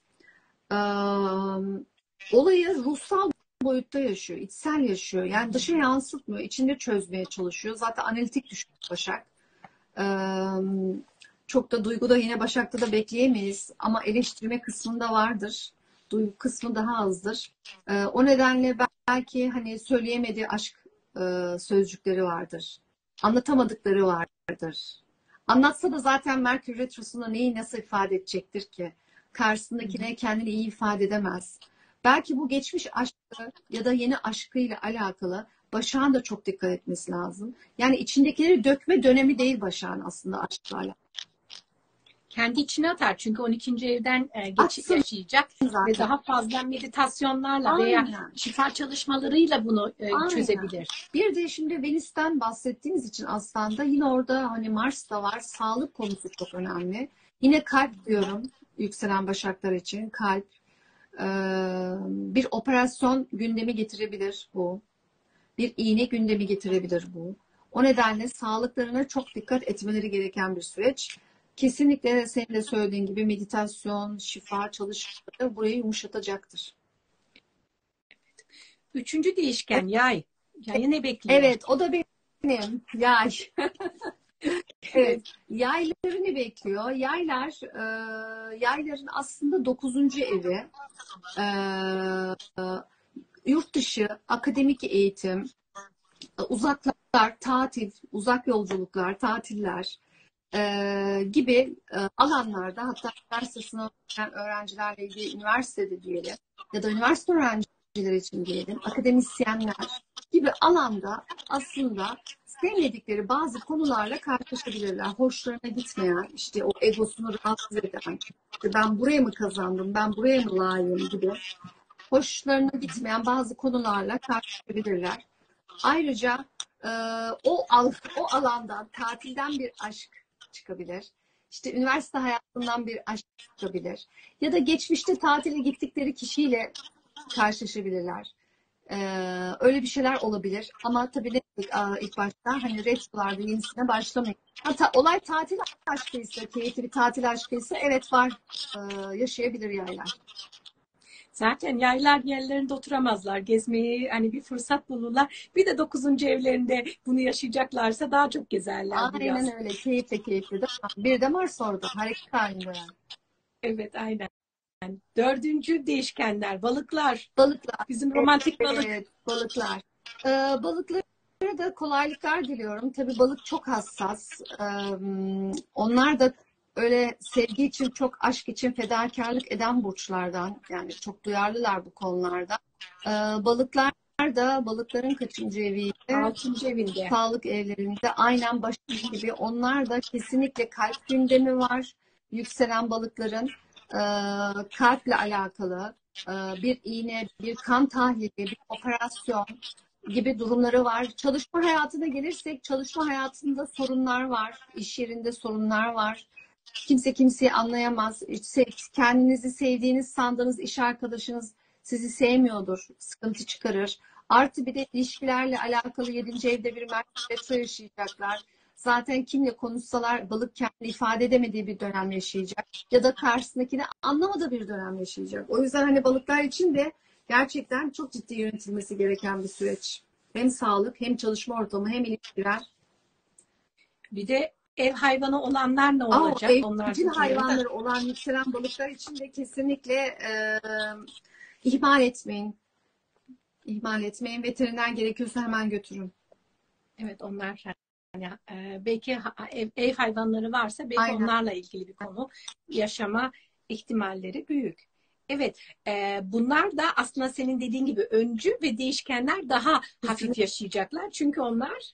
olayı ruhsal boyutta yaşıyor, içsel yaşıyor. Yani dışa yansıtmıyor, içinde çözmeye çalışıyor. Zaten analitik düşünüyor Başak. Çok da duyguda yine Başak'ta da bekleyemeyiz ama eleştirme kısmında vardır. Duygu kısmı daha azdır. O nedenle belki hani söyleyemediği aşk sözcükleri vardır. Anlatamadıkları vardır. Anlatsa da zaten Merkür Retrosu'nda neyi nasıl ifade edecektir ki? Karşısındakine kendini iyi ifade edemez. Belki bu geçmiş aşkı ya da yeni aşkıyla alakalı Başak'ın da çok dikkat etmesi lazım. Yani içindekileri dökme dönemi değil Başak'ın aslında aşkla alakalı. Kendi içine atar. Çünkü 12. evden Atsın yaşayacak zaten. ve daha fazla meditasyonlarla veya Aynen. şifa çalışmalarıyla bunu Aynen. çözebilir. Bir de şimdi Venüs'ten bahsettiğimiz için aslında yine orada hani Mars da var. Sağlık konusu çok önemli. Yine kalp diyorum yükselen Başaklar için. Kalp. Bir operasyon gündemi getirebilir bu. Bir iğne gündemi getirebilir bu. O nedenle sağlıklarına çok dikkat etmeleri gereken bir süreç. Kesinlikle senin de söylediğin gibi meditasyon, şifa çalışmaları burayı yumuşatacaktır. 3. değişken yay. Yayı ne bekliyor? Evet, o da benim. Yay. Evet, yayları ne bekliyor? Yaylar, yayların aslında 9. evi. Yurt dışı, akademik eğitim, uzaklar, tatil, uzak yolculuklar, tatiller gibi alanlarda, hatta üniversite sınavı veren öğrencilerle ilgili üniversitede diyelim ya da üniversite öğrencileri için diyelim, akademisyenler gibi alanda aslında sevmedikleri bazı konularla karşılaşabilirler. Hoşlarına gitmeyen, işte o egosunu rahatsız eden, işte ben buraya mı kazandım, ben buraya mı layığım gibi hoşlarına gitmeyen bazı konularla karşılaşabilirler. Ayrıca o alandan, tatilden bir aşk çıkabilir. İşte üniversite hayatından bir aşk çıkabilir. Ya da geçmişte tatile gittikleri kişiyle karşılaşabilirler. Öyle bir şeyler olabilir. Ama tabii ne dedik ilk başta hani retrolarda yenisine başlamayın. Hatta olay tatil aşkıysa, keyifli bir tatil aşkıysa evet var, yaşayabilir yaylar. Zaten yaylar yerlerinde oturamazlar. Gezmeyi hani bir fırsat bulurlar. Bir de 9. evlerinde bunu yaşayacaklarsa daha çok gezerler bu yaz. Aynen öyle. Keyifli de. Bir de Mars orada. Hareket halinde yani. Evet, aynen. 4. değişkenler, balıklar. Balıklar. Bizim romantik balık. Evet, balıklar. Balıklara da kolaylıklar diliyorum. Tabii balık çok hassas. Onlar da öyle sevgi için, çok aşk için fedakarlık eden burçlardan. Yani çok duyarlılar bu konularda. Balıklar da balıkların kaçıncı eviydi? 6. evinde. Sağlık evlerinde. Aynen Başak gibi. Onlar da kesinlikle kalp gündemi var. Yükselen balıkların kalple alakalı bir iğne, bir kan tahlili, bir operasyon gibi durumları var. Çalışma hayatına gelirsek çalışma hayatında sorunlar var. İş yerinde sorunlar var. Kimse kimseyi anlayamaz. Kendinizi sevdiğiniz sandığınız iş arkadaşınız sizi sevmiyordur. Sıkıntı çıkarır. Artı bir de ilişkilerle alakalı 7. evde bir Merkür Retro yaşayacaklar. Zaten kimle konuşsalar balık kendini ifade edemediği bir dönem yaşayacak. Ya da karşısındakini anlamadığı bir dönem yaşayacak. O yüzden hani balıklar için de gerçekten çok ciddi yönetilmesi gereken bir süreç. Hem sağlık, hem çalışma ortamı, hem ilişkiler. Bir de ev hayvanı olanlar ne olacak? Evcil hayvanları olan yükselen balıklar için de kesinlikle ihmal etmeyin. İhmal etmeyin. Veteriner gerekiyorsa hemen götürün. Evet, onlar yani, belki ev hayvanları varsa belki Aynen. onlarla ilgili bir konu yaşama ihtimalleri büyük. Evet, bunlar da aslında senin dediğin gibi öncü ve değişkenler daha hafif yaşayacaklar. Çünkü onlar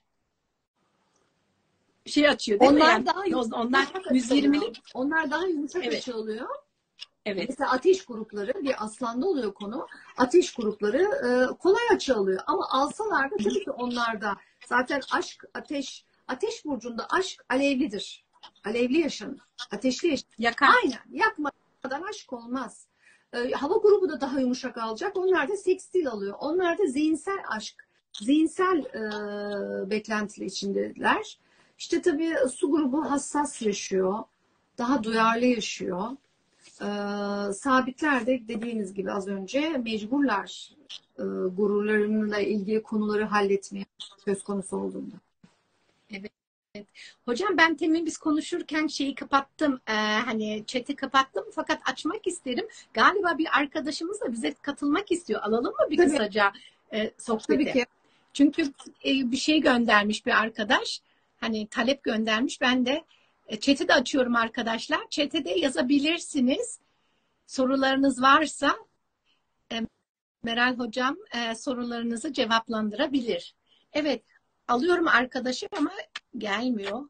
açıyor değil mi? Onlar Yani, daha yumuşak. onlar 120'lik. Onlar daha yumuşak Evet. açı oluyor. Evet. Mesela ateş grupları, bir aslanda oluyor konu. Ateş grupları kolay açı alıyor. Ama alsalar da tabii ki onlarda zaten aşk, ateş burcunda aşk alevlidir. Alevli yaşanır. Ateşli yaşanır. Yakar. Aynen. Yakmadan aşk olmaz. Hava grubu da daha yumuşak alacak. Onlar da sekstil alıyor. Onlar da zihinsel aşk, zihinsel beklentiler içindeler. İşte tabii su grubu hassas yaşıyor. Daha duyarlı yaşıyor. Sabitler de dediğiniz gibi az önce mecburlar gururlarıyla ilgili konuları halletmeye söz konusu olduğunda. Evet. Hocam ben temin biz konuşurken şeyi kapattım. Hani chat'i kapattım fakat açmak isterim. Galiba bir arkadaşımız da bize katılmak istiyor. Alalım mı bir kısaca sohbeti? Tabii ki. Çünkü bir şey göndermiş bir arkadaş. Hani talep göndermiş. Ben de Chat'i de açıyorum arkadaşlar. Chat'e de yazabilirsiniz. Sorularınız varsa Meral Hocam sorularınızı cevaplandırabilir. Evet, alıyorum arkadaşım ama gelmiyor.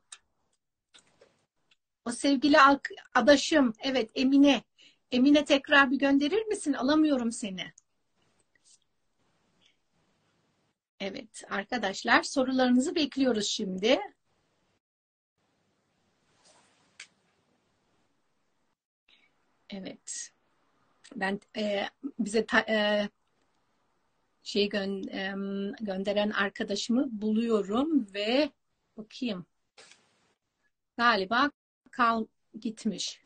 O sevgili adaşım, evet Emine. Emine tekrar bir gönderir misin? Alamıyorum seni. Evet arkadaşlar sorularınızı bekliyoruz şimdi. Evet. Ben bize gönderen arkadaşımı buluyorum ve bakayım. Galiba gitmiş.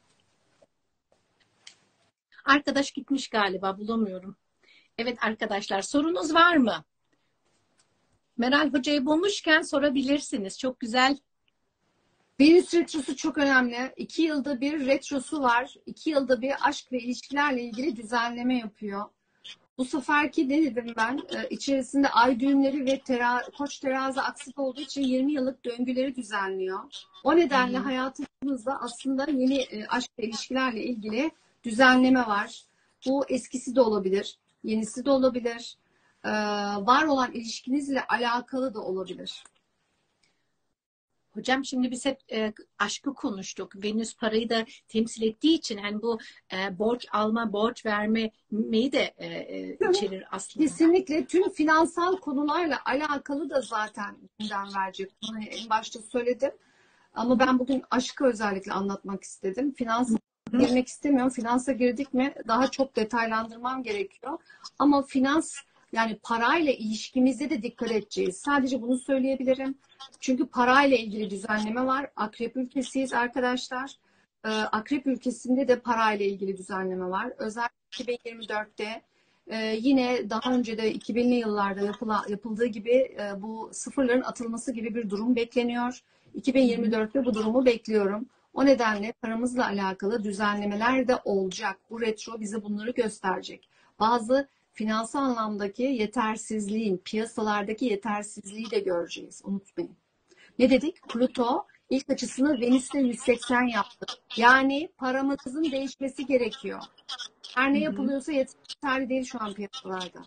Arkadaş gitmiş galiba, bulamıyorum. Evet arkadaşlar sorunuz var mı? Meral Hoca'yı bulmuşken sorabilirsiniz. Çok güzel. Venüs retrosu çok önemli. 2 yılda bir retrosu var. 2 yılda bir aşk ve ilişkilerle ilgili düzenleme yapıyor. Bu seferki ne dedim ben? İçerisinde ay düğümleri ve koç terazi aktif olduğu için 20 yıllık döngüleri düzenliyor. O nedenle hayatımızda aslında yeni aşk ve ilişkilerle ilgili düzenleme var. Bu eskisi de olabilir, yenisi de olabilir. Var olan ilişkinizle alakalı da olabilir. Hocam şimdi biz hep aşkı konuştuk. Venüs parayı da temsil ettiği için hani bu borç alma, borç vermeyi de içerir aslında. Kesinlikle tüm finansal konularla alakalı da zaten gündem verecek. Bunu en başta söyledim. Ama ben bugün aşkı özellikle anlatmak istedim. Finansa girmek istemiyorum. Finansa girdik mi daha çok detaylandırmam gerekiyor. Ama finans yani parayla ilişkimizde de dikkat edeceğiz. Sadece bunu söyleyebilirim. Çünkü parayla ilgili düzenleme var. Akrep ülkesiyiz arkadaşlar. Akrep ülkesinde de parayla ilgili düzenleme var. Özellikle 2024'te yine daha önce de 2000'li yıllarda yapıldığı gibi bu sıfırların atılması gibi bir durum bekleniyor. 2024'te bu durumu bekliyorum. O nedenle paramızla alakalı düzenlemeler de olacak. Bu retro bize bunları gösterecek. Bazı finansal anlamdaki yetersizliğin, piyasalardaki yetersizliği de göreceğiz. Unutmayın. Ne dedik? Plüto ilk açısını Venüs'le 180 yaptı. Yani paramızın değişmesi gerekiyor. Her ne yapılıyorsa yeterli değil şu an piyasalarda.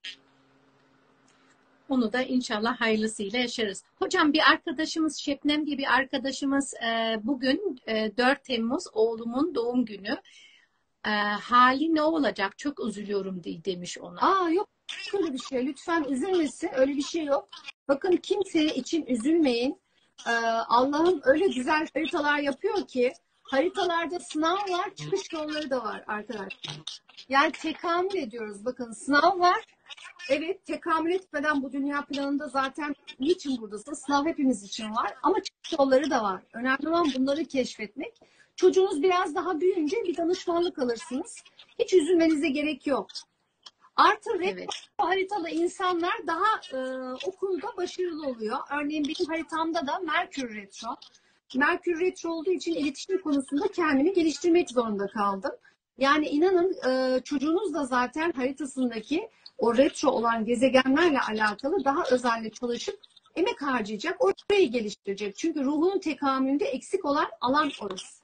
Onu da inşallah hayırlısıyla yaşarız. Hocam bir arkadaşımız, Şebnem diye bir arkadaşımız bugün 4 Temmuz oğlumun doğum günü. Hali ne olacak? Çok üzülüyorum demiş ona. Yok öyle bir şey. Lütfen üzülmesin. Öyle bir şey yok. Bakın kimse için üzülmeyin. Allah'ım öyle güzel haritalar yapıyor ki haritalarda sınav var, çıkış yolları da var arkadaşlar. Yani tekamül ediyoruz. Bakın sınav var. Evet, tekamül etmeden bu dünya planında zaten niçin buradasın? Sınav hepimiz için var ama çıkış yolları da var. Önemli olan bunları keşfetmek. Çocuğunuz biraz daha büyüyünce bir danışmanlık alırsınız. Hiç üzülmenize gerek yok. Artı retro haritalı insanlar daha okulda başarılı oluyor. Örneğin benim haritamda da Merkür retro. Merkür retro olduğu için iletişim konusunda kendimi geliştirmek zorunda kaldım. Yani inanın çocuğunuz da zaten haritasındaki o retro olan gezegenlerle alakalı daha özenli çalışıp emek harcayacak, orayı geliştirecek. Çünkü ruhunun tekamülünde eksik olan alan orası.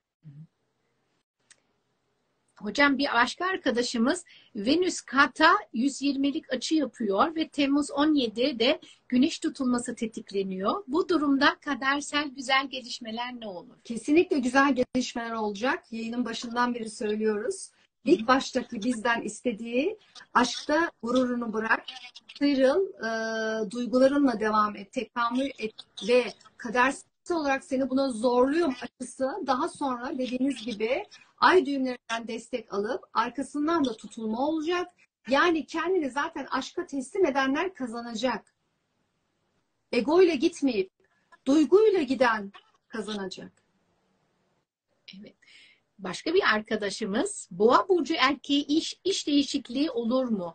Hocam bir başka arkadaşımız Venüs Kata 120'lik açı yapıyor ve Temmuz 17'de güneş tutulması tetikleniyor. Bu durumda kadersel güzel gelişmeler ne olur? Kesinlikle güzel gelişmeler olacak. Yayının başından beri söylüyoruz. İlk baştaki bizden istediği aşkta gururunu bırak, sıyrıl, duygularınla devam et, tekamül et ve kadersel olarak seni buna zorluyor açısı daha sonra dediğiniz gibi ay düğümlerinden destek alıp arkasından da tutulma olacak. Yani kendini zaten aşka teslim edenler kazanacak. Ego ile gitmeyip duyguyla giden kazanacak. Evet. Başka bir arkadaşımız Boğa burcu erkeği iş değişikliği olur mu?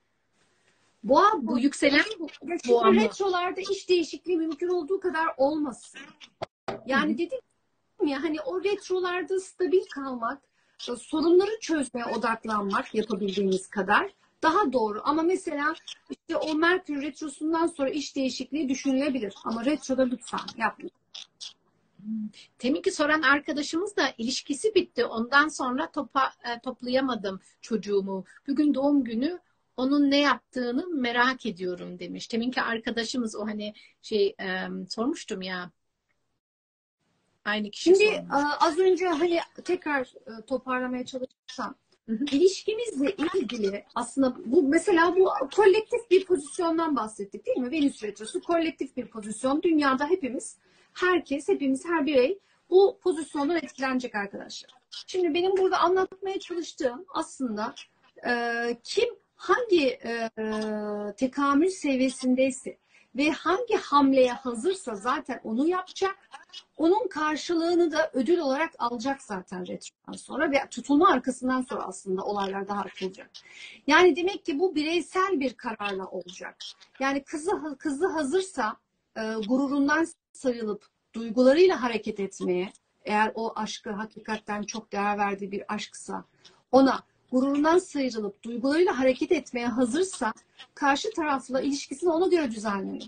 Bu yükselen Boğa mı? Retrolarda iş değişikliği mümkün olduğu kadar olmasın. Yani dedim ya hani o retrolarda stabil kalmak, sorunları çözmeye odaklanmak yapabildiğimiz kadar daha doğru. Ama mesela işte o Merkür retrosundan sonra iş değişikliği düşünülebilir. Ama retroda lütfen yapmayın. Teminki soran arkadaşımız da ilişkisi bitti. Ondan sonra toplayamadım çocuğumu. Bugün doğum günü, onun ne yaptığını merak ediyorum demiş. Teminki arkadaşımız o hani sormuştum ya. Aynı kişi Şimdi sormuş. az önce hani tekrar toparlamaya çalışsam, ilişkimizle ilgili aslında mesela bu kolektif bir pozisyondan bahsettik değil mi? Venüs retrosu kolektif bir pozisyon. Dünyada hepimiz, hepimiz, her birey bu pozisyondan etkilenecek arkadaşlar. Şimdi benim burada anlatmaya çalıştığım aslında kim hangi tekamül seviyesindeyse ve hangi hamleye hazırsa zaten onu yapacak. Onun karşılığını da ödül olarak alacak zaten retrodan sonra ve tutulma arkasından sonra aslında olaylar daha açılacak. Yani demek ki bu bireysel bir kararla olacak. Yani kızı hazırsa gururundan sarılıp duygularıyla hareket etmeye, eğer o aşkı hakikaten çok değer verdiği bir aşksa, ona gururundan sıyrılıp duygularıyla hareket etmeye hazırsa karşı tarafla ilişkisini ona göre düzenlemeli.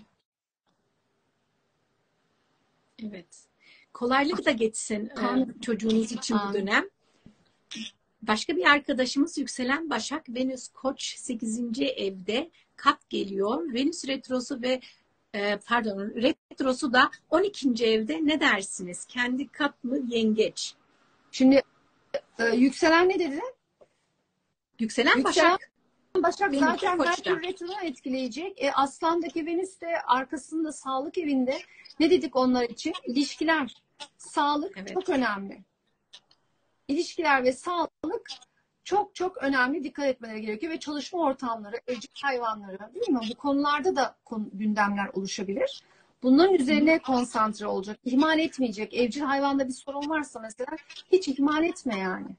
Evet. Kolaylık da geçsin çocuğunuz için bu dönem. Başka bir arkadaşımız yükselen Başak, Venüs Koç 8. evde kat geliyor. Venüs retrosu ve retrosu da 12. evde, ne dersiniz? Kendi kat mı, yengeç? Şimdi yükselen ne dedi? Yükselen Başak. Başak Venüs zaten Koç'ta. Merkür retrodan etkileyecek. Aslan'daki Venüs de arkasında sağlık evinde. Ne dedik onlar için? İlişkiler, sağlık çok önemli. İlişkiler ve sağlık çok çok önemli, dikkat etmeleri gerekiyor ve çalışma ortamları, evcil hayvanları, değil mi? Bu konularda da gündemler oluşabilir. Bunların üzerine konsantre olacak, ihmal etmeyecek. Evcil hayvanda bir sorun varsa mesela hiç ihmal etme yani.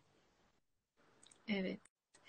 Evet.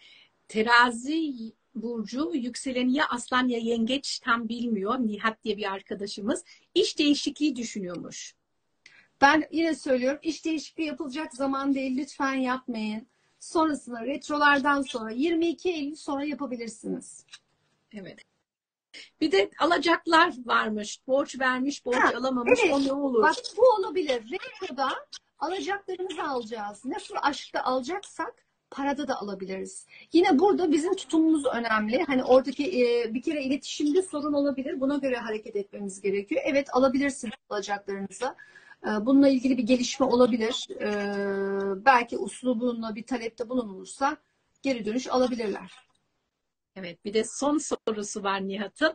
Terazi burcu, yükseleni ya Aslan ya Yengeç, tam bilmiyor. Nihat diye bir arkadaşımız. İş değişikliği düşünüyormuş. Ben yine söylüyorum, iş değişikliği yapılacak zaman değil, lütfen yapmayın. Sonrasında retrolardan sonra 22 Eylül sonra yapabilirsiniz. Evet. Bir de alacaklar varmış. Borç vermiş, borç alamamış. Evet. O ne olur? Bak bu olabilir. Retroda alacaklarımızı alacağız. Nasıl aşkta alacaksak parada da alabiliriz. Yine burada bizim tutumumuz önemli. Hani oradaki bir kere iletişimde sorun olabilir. Buna göre hareket etmemiz gerekiyor. Evet, alabilirsiniz alacaklarınızı. Bununla ilgili bir gelişme olabilir. Belki uslubunla bir talepte bulunulursa geri dönüş alabilirler. Evet, bir de son sorusu var Nihat'ın.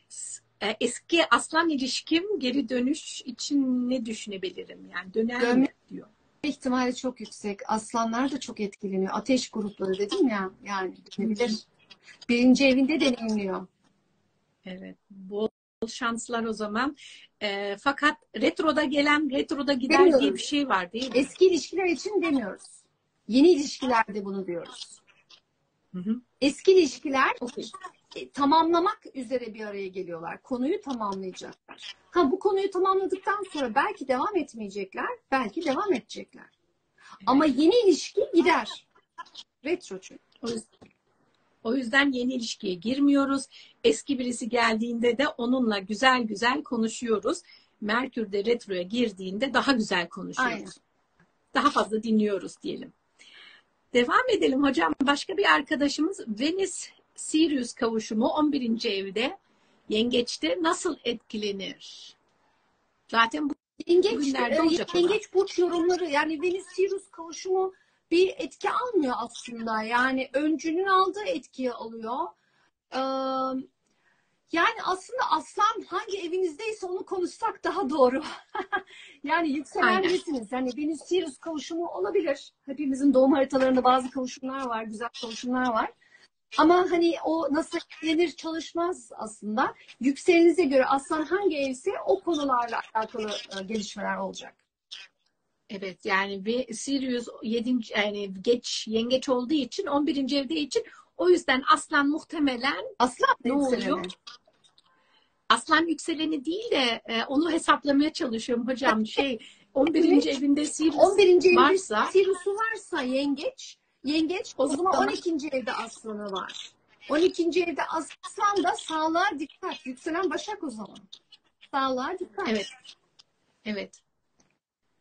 Eski Aslan ilişkim geri dönüş için ne düşünebilirim? Yani döner mi diyor. İhtimali çok yüksek. Aslanlar da çok etkileniyor. Ateş grupları dedim ya. Yani dönebilir. Birinci evinde deneyimliyor. Evet. Bol şanslar o zaman. Fakat retroda gelen retroda gider Demiyoruz. diye bir şey var değil mi? Eski ilişkiler için demiyoruz. Yeni ilişkilerde bunu diyoruz. Hı. Eski ilişkiler tamamlamak üzere bir araya geliyorlar. Konuyu tamamlayacaklar. Bu konuyu tamamladıktan sonra belki devam etmeyecekler, belki devam edecekler. Evet. Ama yeni ilişki gider. Retro çünkü. O yüzden yeni ilişkiye girmiyoruz. Eski birisi geldiğinde de onunla güzel güzel konuşuyoruz. Merkür de retroya girdiğinde daha güzel konuşuyoruz. Aynen. Daha fazla dinliyoruz diyelim. Devam edelim hocam. Başka bir arkadaşımız Venüs-Sirius kavuşumu 11. evde, Yengeç'te nasıl etkilenir? Zaten bu günlerde olacak. Yengeç burç yorumları, yani Venüs-Sirius kavuşumu bir etki almıyor aslında. Yani öncünün aldığı etkiyi alıyor. Yani aslında Aslan hangi evinizdeyse onu konuşsak daha doğru. Yani yükselendesiniz. Yani Venüs-Sirius kavuşumu olabilir. Hepimizin doğum haritalarında bazı kavuşumlar var, güzel kavuşumlar var. Ama hani o nasıl etkilenir çalışmaz aslında. Yükselenize göre Aslan hangi evse o konularla alakalı gelişmeler olacak. Evet, yani ve Sirius 7. yani yengeç olduğu için 11. evde için, o yüzden Aslan muhtemelen ne oluyor? Aslan yükseleni değil de onu hesaplamaya çalışıyorum hocam. 11. evinde Sirius 11. evinde varsa, Sirius'u varsa yengeç o zaman 12. evde Aslan'ı var. 12. evde Aslan da sağlığa dikkat. Yükselen Başak o zaman. Sağlığa dikkat. Evet. Evet.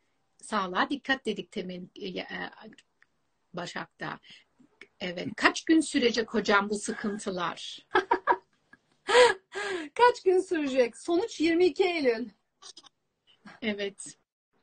sağlığa dikkat dedik temel Başak'ta. Evet. Kaç gün sürecek hocam bu sıkıntılar? Kaç gün sürecek? Sonuç 22 Eylül. Evet.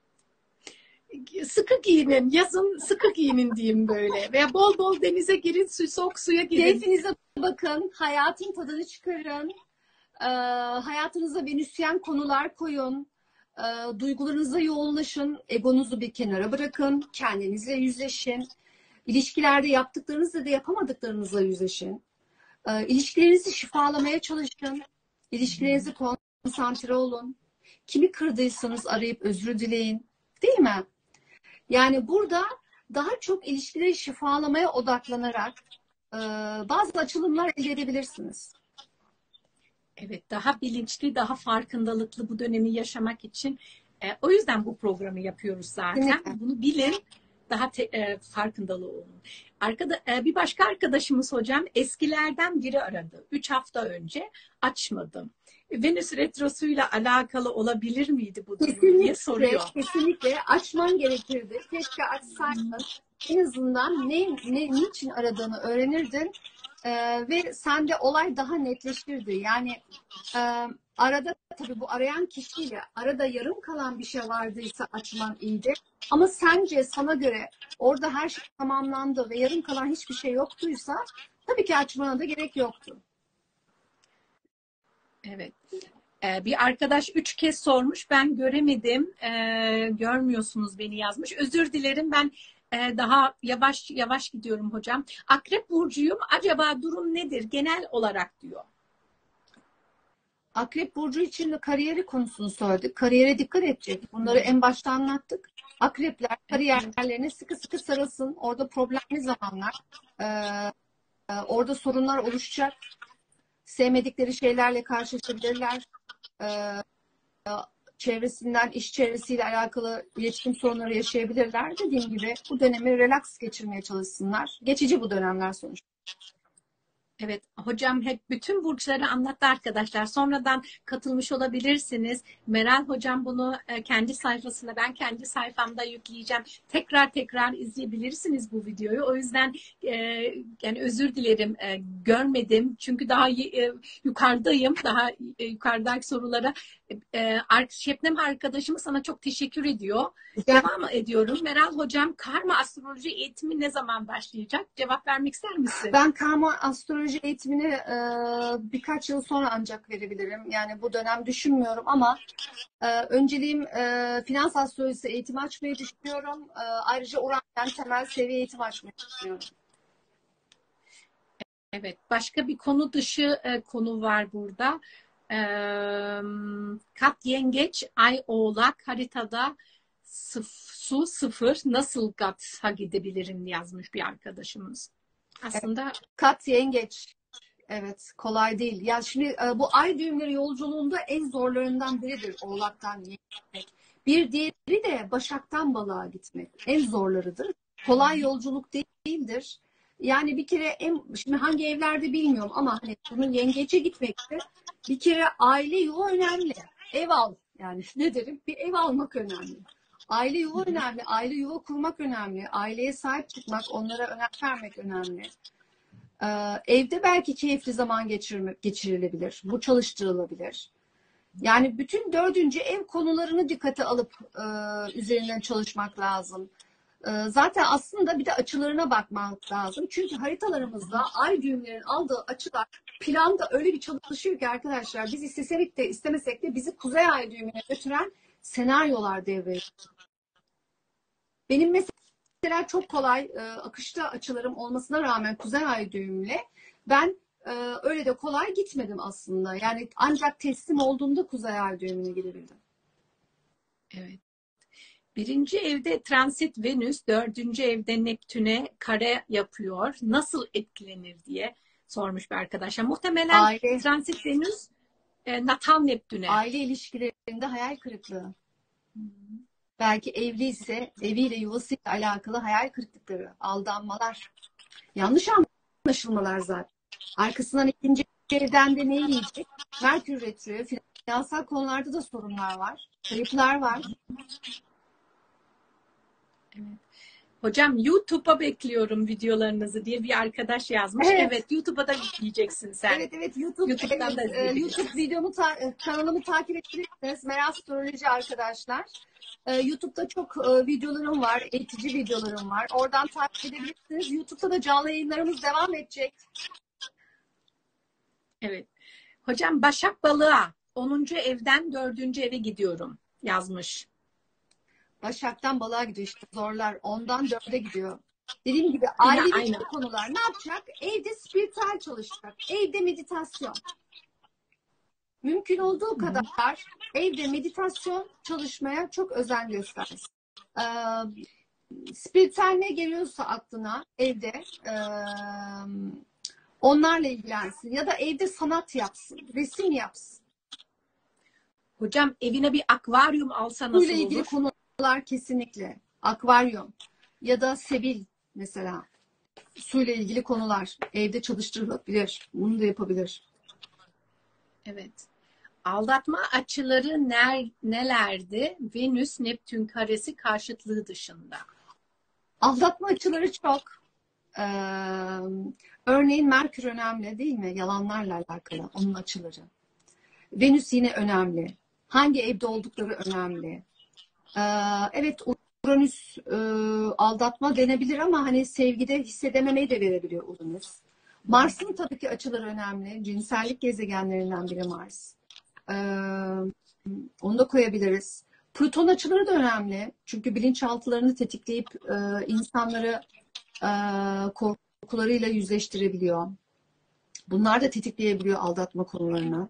Sıkı giyinin, yazın sıkı giyinin diyeyim böyle. Veya bol bol denize girin, soğuk suya girin. Keyfinize bakın, hayatın tadını çıkarın. Hayatınıza venüsyen konular koyun. Duygularınıza yoğunlaşın. Egonuzu bir kenara bırakın. Kendinizle yüzleşin. İlişkilerde yaptıklarınızla da yapamadıklarınızla yüzleşin. İlişkilerinizi şifalamaya çalışın. İlişkilerinizi konsantre olun. Kimi kırdıysanız arayıp özür dileyin. Değil mi? Yani burada daha çok ilişkileri şifalamaya odaklanarak bazı açılımlar elde edebilirsiniz. Evet, daha bilinçli, daha farkındalıklı bu dönemi yaşamak için o yüzden bu programı yapıyoruz zaten. Kesinlikle. Bunu bilin, daha farkındalı olun. Bir başka arkadaşımız hocam eskilerden biri aradı. 3 hafta önce açmadım. Venüs retrosuyla alakalı olabilir miydi bu durum diye soruyor. Kesinlikle açman gerekirdi. Keşke açsaydın. En azından niçin aradığını öğrenirdin. Ve sende olay daha netleşirdi. Yani arada tabii bu arayan kişiyle arada yarım kalan bir şey vardıysa açman iyiydi. Ama sence sana göre orada her şey tamamlandı ve yarım kalan hiçbir şey yoktuysa tabii ki açmana da gerek yoktu. Evet. Bir arkadaş 3 kez sormuş. Ben göremedim. Görmüyorsunuz beni yazmış. Özür dilerim. Ben daha yavaş yavaş gidiyorum hocam. Akrep burcuyum. Acaba durum nedir? Genel olarak diyor. Akrep burcu için de kariyeri konusunu söyledik. Kariyere dikkat edecek. Bunları en başta anlattık. Akrepler kariyerlerine sıkı sıkı sarılsın. Orada problemli zamanlar. Orada sorunlar oluşacak. Sevmedikleri şeylerle karşılaşabilirler. Çevresinden, iş çevresiyle alakalı iletişim sorunları yaşayabilirler. Dediğim gibi bu dönemi relax geçirmeye çalışsınlar. Geçici bu dönemler sonuçta. Evet, hocam hep bütün burçları anlattı arkadaşlar. Sonradan katılmış olabilirsiniz. Meral hocam bunu kendi sayfasına, ben kendi sayfamda yükleyeceğim. Tekrar tekrar izleyebilirsiniz bu videoyu. O yüzden yani özür dilerim, görmedim. Çünkü daha yukarıdayım. Daha yukarıdaki sorulara Şebnem arkadaşım sana çok teşekkür ediyor. Devam ediyorum. Meral hocam, karma astroloji eğitimi ne zaman başlayacak? Cevap vermek ister misin? Ben karma astroloji eğitimini birkaç yıl sonra ancak verebilirim. Yani bu dönem düşünmüyorum ama önceliğim finans astrolojisi eğitimi açmayı düşünüyorum. Ayrıca Uran'dan temel seviye eğitim açmayı düşünüyorum. Evet, başka bir konu dışı konu var burada. Kat Yengeç, Ay Oğlak, haritada su sıfır, nasıl Gat'a gidebilirim yazmış bir arkadaşımız. Aslında Kat Yengeç. Evet, kolay değil. Ya şimdi bu ay düğümleri yolculuğunda en zorlarından biridir Oğlak'tan gitmek. Bir diğeri de Başak'tan Balığa gitmek. En zorlarıdır. Kolay yolculuk değildir. Yani bir kere şimdi hangi evlerde bilmiyorum ama hani bunun Yengeç'e gitmekte bir kere aile yuva önemli. Ev al. Yani ne derim? Bir ev almak önemli. Aile yuva önemli. Aile yuva kurmak önemli. Aileye sahip çıkmak, onlara önem vermek önemli. Evde belki keyifli zaman geçirilebilir. Bu çalıştırılabilir. Yani bütün 4. ev konularını dikkate alıp üzerinden çalışmak lazım. Zaten aslında bir de açılarına bakmak lazım. Çünkü haritalarımızda ay düğümlerin aldığı açılar planda öyle bir çalışıyor ki arkadaşlar biz istesek de istemesek de bizi kuzey ay düğümüne götüren senaryolar devreye. Benim mesela çok kolay akışta açılarım olmasına rağmen kuzey ay düğümle ben öyle de kolay gitmedim aslında. Yani ancak teslim olduğumda kuzey ay düğümüne girebildim. evet. 1. evde transit Venüs, 4. evde Neptün'e kare yapıyor. Nasıl etkilenir diye sormuş bir arkadaşa. Muhtemelen transit Venüs natal Neptün'e. Aile ilişkilerinde hayal kırıklığı. Belki evliyse eviyle yuvasıyla alakalı hayal kırıklıkları, aldanmalar, yanlış anlaşılmalar zaten. Arkasından 2. evden de ne yiyecek? Merkür Retro'ya finansal konularda da sorunlar var. Kayıplar var. Evet. Hocam YouTube'a bekliyorum videolarınızı diye bir arkadaş yazmış. Evet. Evet, YouTube'a da yükleyeceksin sen. Evet, YouTube'dan da izleyebiliriz. YouTube videomu kanalımı takip edebilirsiniz. Meral Astroloji arkadaşlar. YouTube'da çok videolarım var, eğitici videolarım var. Oradan takip edebilirsiniz. YouTube'da da canlı yayınlarımız devam edecek. Evet. Hocam Başak Balığa 10. evden 4. eve gidiyorum yazmış. Başak'tan Balığa gidiyor işte zorlar. 10'dan 4'e gidiyor. Dediğim gibi ailevi konular ne yapacak? Evde spiritüel çalışacak. Evde meditasyon. Mümkün olduğu kadar evde meditasyon çalışmaya çok özen göstersin. Spiritüel ne geliyorsa aklına evde onlarla ilgilensin. Ya da evde sanat yapsın, resim yapsın. Hocam evine bir akvaryum alsa nasıl olur? Suyla ilgili konular kesinlikle. Akvaryum ya da sebil mesela. Suyla ilgili konular evde çalıştırılabilir. Bunu da yapabilir. Evet. Aldatma açıları nelerdi? Venüs Neptün karesi karşıtlığı dışında. Aldatma açıları çok. Örneğin Merkür önemli değil mi? Yalanlarla alakalı onun açıları. Venüs yine önemli. Hangi evde oldukları önemli. Evet, Uranüs aldatma denebilir ama hani sevgide hissedememeyi de verebiliyor Uranüs. Mars'ın tabii ki açıları önemli. Cinsellik gezegenlerinden biri Mars. Onu da koyabiliriz. Plüton açıları da önemli. Çünkü bilinçaltılarını tetikleyip insanları korkularıyla yüzleştirebiliyor. Bunlar da tetikleyebiliyor aldatma konularını.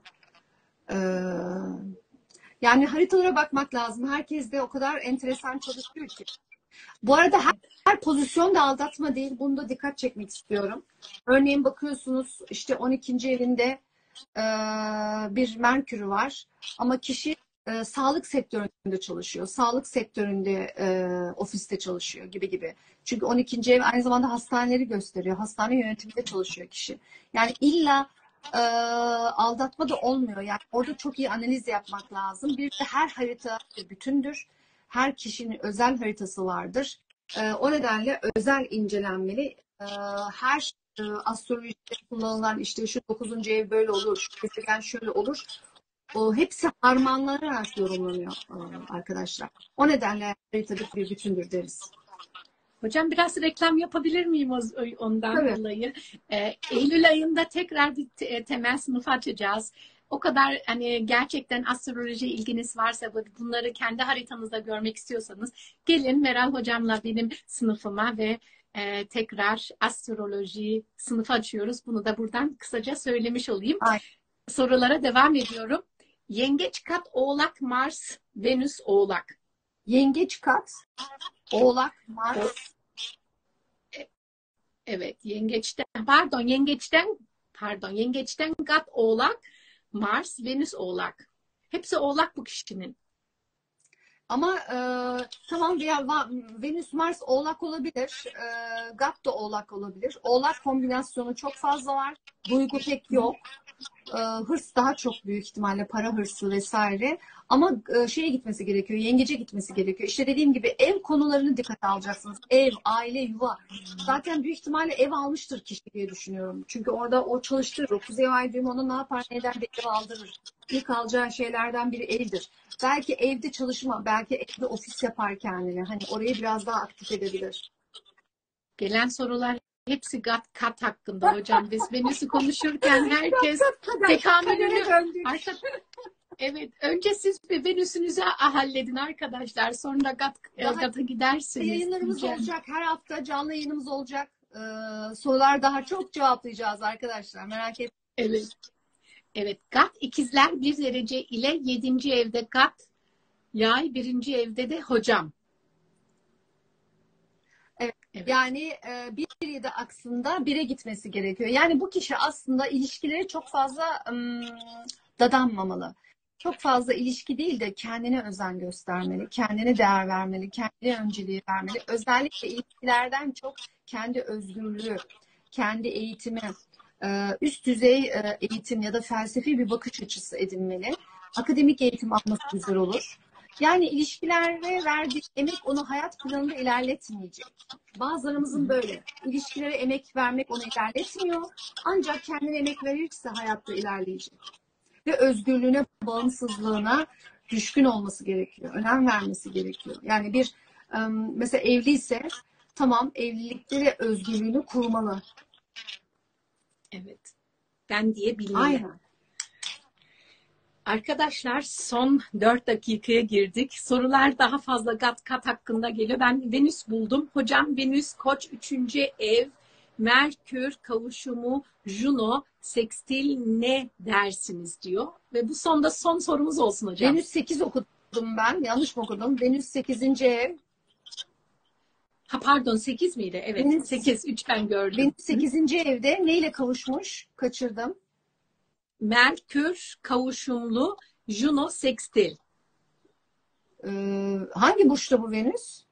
Yani haritalara bakmak lazım. Herkes de o kadar enteresan çalışıyor ki. Bu arada her pozisyon da aldatma değil. Bunu da dikkat çekmek istiyorum. Örneğin bakıyorsunuz işte 12. evinde bir Merkür var. Ama kişi sağlık sektöründe çalışıyor. Sağlık sektöründe ofiste çalışıyor gibi. Çünkü 12. ev aynı zamanda hastaneleri gösteriyor. Hastane yönetiminde çalışıyor kişi. Yani illa aldatma da olmuyor. Yani orada çok iyi analiz yapmak lazım. Bir de her harita bir bütündür. Her kişinin özel haritası vardır. O nedenle özel incelenmeli. Her astrolojide kullanılan işte şu 9. ev böyle olur, şu gezegen şöyle olur. O hepsi harmanlanarak yorumlanıyor arkadaşlar. O nedenle haritada bir bütündür deriz. Hocam biraz reklam yapabilir miyim ondan Tabii. dolayı? Eylül ayında tekrar bir temel sınıf açacağız. O kadar hani gerçekten astroloji ilginiz varsa bunları kendi haritanızda görmek istiyorsanız gelin Meral hocamla benim sınıfıma ve tekrar astroloji sınıfı açıyoruz. Bunu da buradan kısaca söylemiş olayım. Aynen. Sorulara devam ediyorum. Yengeç kat Oğlak Mars Venüs Oğlak. Yengeç kat Oğlak Mars. Evet, yengeçten kat Oğlak, Mars, Venüs Oğlak. Hepsi Oğlak bu kişinin. Ama tamam Venüs Mars Oğlak olabilir. Gat da Oğlak olabilir. Oğlak kombinasyonu çok fazla var. Duygu pek yok. Hırs daha çok büyük ihtimalle para hırsı vesaire. Ama şeye gitmesi gerekiyor. Yengece gitmesi gerekiyor. İşte dediğim gibi ev konularını dikkate alacaksınız. Ev, aile, yuva. Zaten büyük ihtimalle ev almıştır kişi diye düşünüyorum. Çünkü orada o çalıştırır. O Kuzey Ay düğümü ona ne yapar, ne eder, bir ev aldırır. İlk alacağı şeylerden biri evdir. Belki evde çalışma, belki evde ofis yapar kendine. Hani orayı biraz daha aktif edebilir. Gelen sorular hepsi kat hakkında hocam. Biz Venüs'ü konuşurken herkes tekamülünü evet, önce siz Venüs'ünüzü halledin arkadaşlar. Sonra GAT'a gidersiniz. Yayınlarımız olacak. Her hafta canlı yayınımız olacak. Sorular daha çok cevaplayacağız arkadaşlar. Merak etmeyin. Evet. Evet. GAT ikizler 1 derece ile 7. evde GAT, yay 1. evde de hocam. Evet. Yani bir ya da aksında bire gitmesi gerekiyor. Yani bu kişi aslında ilişkileri çok fazla dadanmamalı. Çok fazla ilişki değil de kendine özen göstermeli, kendine değer vermeli, kendine önceliği vermeli. Özellikle ilişkilerden çok kendi özgürlüğü, kendi eğitimi, üst düzey eğitim ya da felsefi bir bakış açısı edinmeli. Akademik eğitim alması güzel olur. Yani ilişkilere verdiği emek onu hayat planında ilerletmeyecek. Bazılarımızın böyle. İlişkilere emek vermek onu ilerletmiyor. Ancak kendine emek verirse hayatta ilerleyecek. Ve özgürlüğüne, bağımsızlığına düşkün olması gerekiyor. Önem vermesi gerekiyor. Yani bir mesela evliyse tamam, evlilikte de özgürlüğünü kurmalı. Evet. Ben diye bilmeli. Aynen. Arkadaşlar son 4 dakikaya girdik. Sorular daha fazla kat hakkında geliyor. Ben Venüs buldum. Hocam Venüs Koç 3. ev, Merkür kavuşumu, Juno, sekstil ne dersiniz diyor. Ve bu son sorumuz olsun hocam. Venüs 8 okudum ben. Yanlış mı okudum? Venüs 8. ev. Ha pardon 8 miydi? Evet Venüs, 8. 3 ben gördüm. Venüs 8. evde neyle kavuşmuş? Kaçırdım. Merkür kavuşumlu, Juno sekstil. Hangi burçta bu Venüs?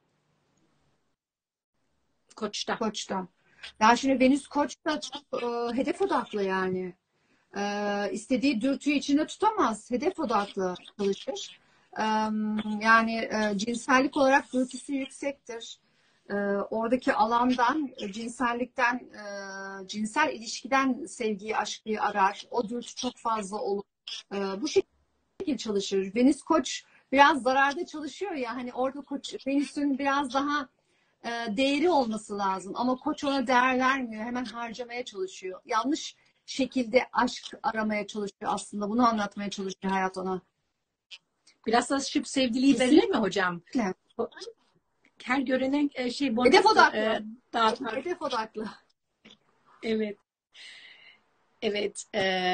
Koç'ta. Koç'ta. Ya şimdi Venüs Koç'ta çok hedef odaklı yani. İstediği dürtüyü içinde tutamaz. Hedef odaklı çalışır. Yani cinsellik olarak dürtüsü yüksektir. Oradaki alandan, cinsellikten, cinsel ilişkiden sevgiyi, aşkı arar. O dürtü çok fazla olur. Bu şekilde çalışır. Venüs Koç biraz zararda çalışıyor ya, hani orada Koç, Venüs'ün biraz daha değeri olması lazım. Ama Koç ona değer vermiyor. Hemen harcamaya çalışıyor. Yanlış şekilde aşk aramaya çalışıyor aslında. Bunu anlatmaya çalışıyor hayat ona. Biraz da şıp sevgiliyi verir mi hocam? Her görene bonus hedef odaklı. dağıtar. Hedef odaklı. Evet. Evet.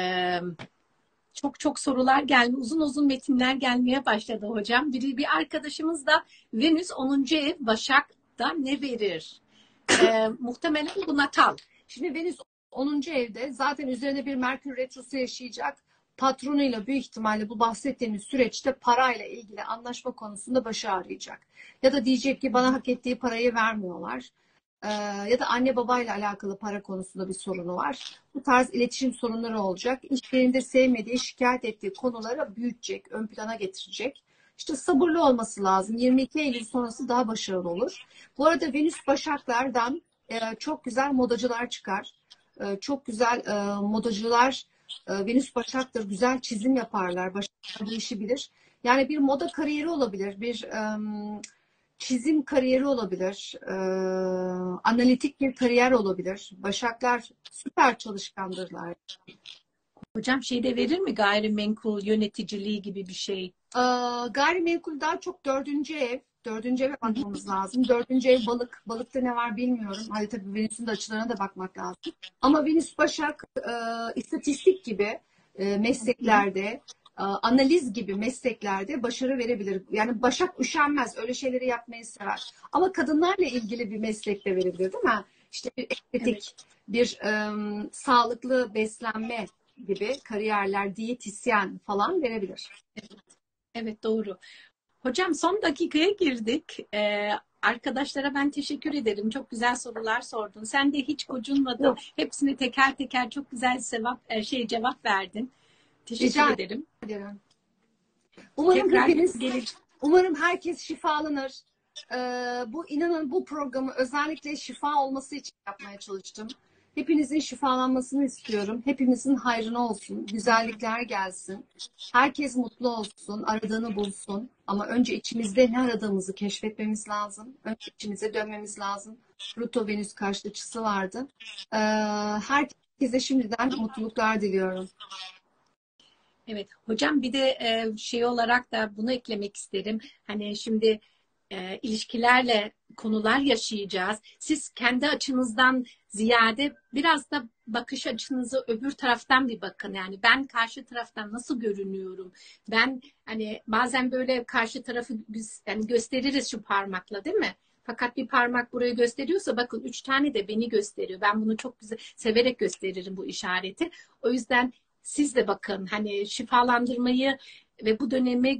Çok sorular geldi. Uzun metinler gelmeye başladı hocam. Bir arkadaşımız da Venüs 10. ev Başak'ta ne verir? Muhtemelen bu natal. Şimdi Venüs 10. evde zaten üzerine bir Merkür Retrosu yaşayacak. Patronuyla büyük ihtimalle bu bahsettiğimiz süreçte parayla ilgili anlaşma konusunda başı ağrıyacak. Ya da diyecek ki bana hak ettiği parayı vermiyorlar. Ya da anne babayla alakalı para konusunda bir sorunu var. Bu tarz iletişim sorunları olacak. İşlerinde sevmediği, şikayet ettiği konuları büyütecek, ön plana getirecek. İşte sabırlı olması lazım. 22 Eylül sonrası daha başarılı olur. Bu arada Venüs Başaklar'dan çok güzel modacılar çıkar. Çok güzel modacılar, Venüs Başak'tır, güzel çizim yaparlar. Başaklar bu işi bilir. Yani bir moda kariyeri olabilir, bir çizim kariyeri olabilir, analitik bir kariyer olabilir. Başaklar süper çalışkandırlar. Hocam de verir mi gayrimenkul yöneticiliği gibi bir şey? Gayrimenkul daha çok 4. ev. 4. eve bakmamız lazım. 4. ev balık. Balıkta ne var bilmiyorum. Hadi tabii Venüs'ün de açılarına da bakmak lazım. Ama Venüs Başak istatistik gibi mesleklerde, analiz gibi mesleklerde başarı verebilir. Yani Başak üşenmez. Öyle şeyleri yapmayı sever. Ama kadınlarla ilgili bir meslekte verebilir değil mi? İşte bir estetik, bir sağlıklı beslenme gibi kariyerler, diyetisyen falan verebilir. Evet doğru. Hocam son dakikaya girdik. Arkadaşlara ben teşekkür ederim. Çok güzel sorular sordun. Sen de hiç gocunmadın. Yok. Hepsini teker teker çok güzel cevap verdin. Teşekkür ederim. Umarım herkes şifalanır. İnanın bu programı özellikle şifa olması için yapmaya çalıştım. Hepinizin şifalanmasını istiyorum. Hepimizin hayrına olsun. Güzellikler gelsin. Herkes mutlu olsun. Aradığını bulsun. Ama önce içimizde ne aradığımızı keşfetmemiz lazım. Önce içimize dönmemiz lazım. Pluto Venüs karşıtı vardı. Herkese şimdiden mutluluklar diliyorum. Evet hocam bir de olarak da bunu eklemek isterim. Hani şimdi ilişkilerle konular yaşayacağız. Siz kendi açınızdan ziyade biraz da bakış açınızı öbür taraftan bir bakın. Yani ben karşı taraftan nasıl görünüyorum? Ben hani bazen böyle karşı tarafı yani gösteririz şu parmakla değil mi? Fakat bir parmak burayı gösteriyorsa bakın 3 tane de beni gösteriyor. Ben bunu çok güzel severek gösteririm bu işareti. O yüzden siz de bakın hani şifalandırmayı ve bu dönemi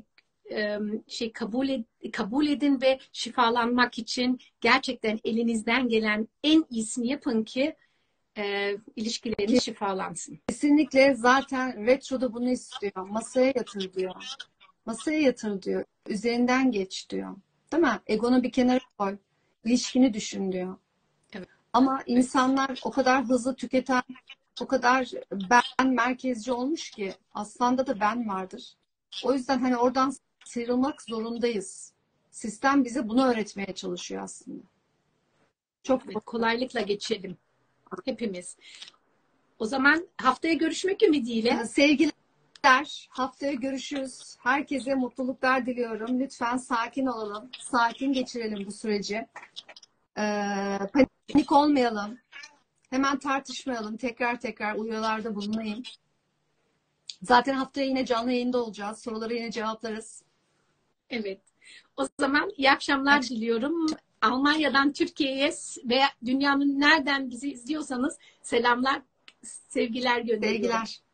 kabul edin ve şifalanmak için gerçekten elinizden gelen en iyisini yapın ki ilişkileriniz şifalansın. Kesinlikle zaten retroda bunu istiyor. Masaya yatır diyor. Masaya yatır diyor. üzerinden geç diyor. Değil mi? Egonu bir kenara koy. İlişkini düşün diyor. Evet. Ama insanlar o kadar hızlı tüketen, o kadar ben merkezci olmuş ki aslında da ben vardır. O yüzden hani oradan sıyrılmak zorundayız. Sistem bize bunu öğretmeye çalışıyor aslında. Çok Evet, kolaylıkla geçelim hepimiz. O zaman haftaya görüşmek ümidiyle. sevgiler. Haftaya görüşürüz. Herkese mutluluklar diliyorum. Lütfen sakin olalım. Sakin geçirelim bu süreci. Panik olmayalım. Hemen tartışmayalım. Tekrar tekrar uyarılarda bulunayım. Zaten haftaya yine canlı yayında olacağız. Soruları yine cevaplarız. Evet. O zaman iyi akşamlar diliyorum. Almanya'dan Türkiye'ye veya dünyanın nereden bizi izliyorsanız selamlar, sevgiler gönderiyorum. Sevgiler.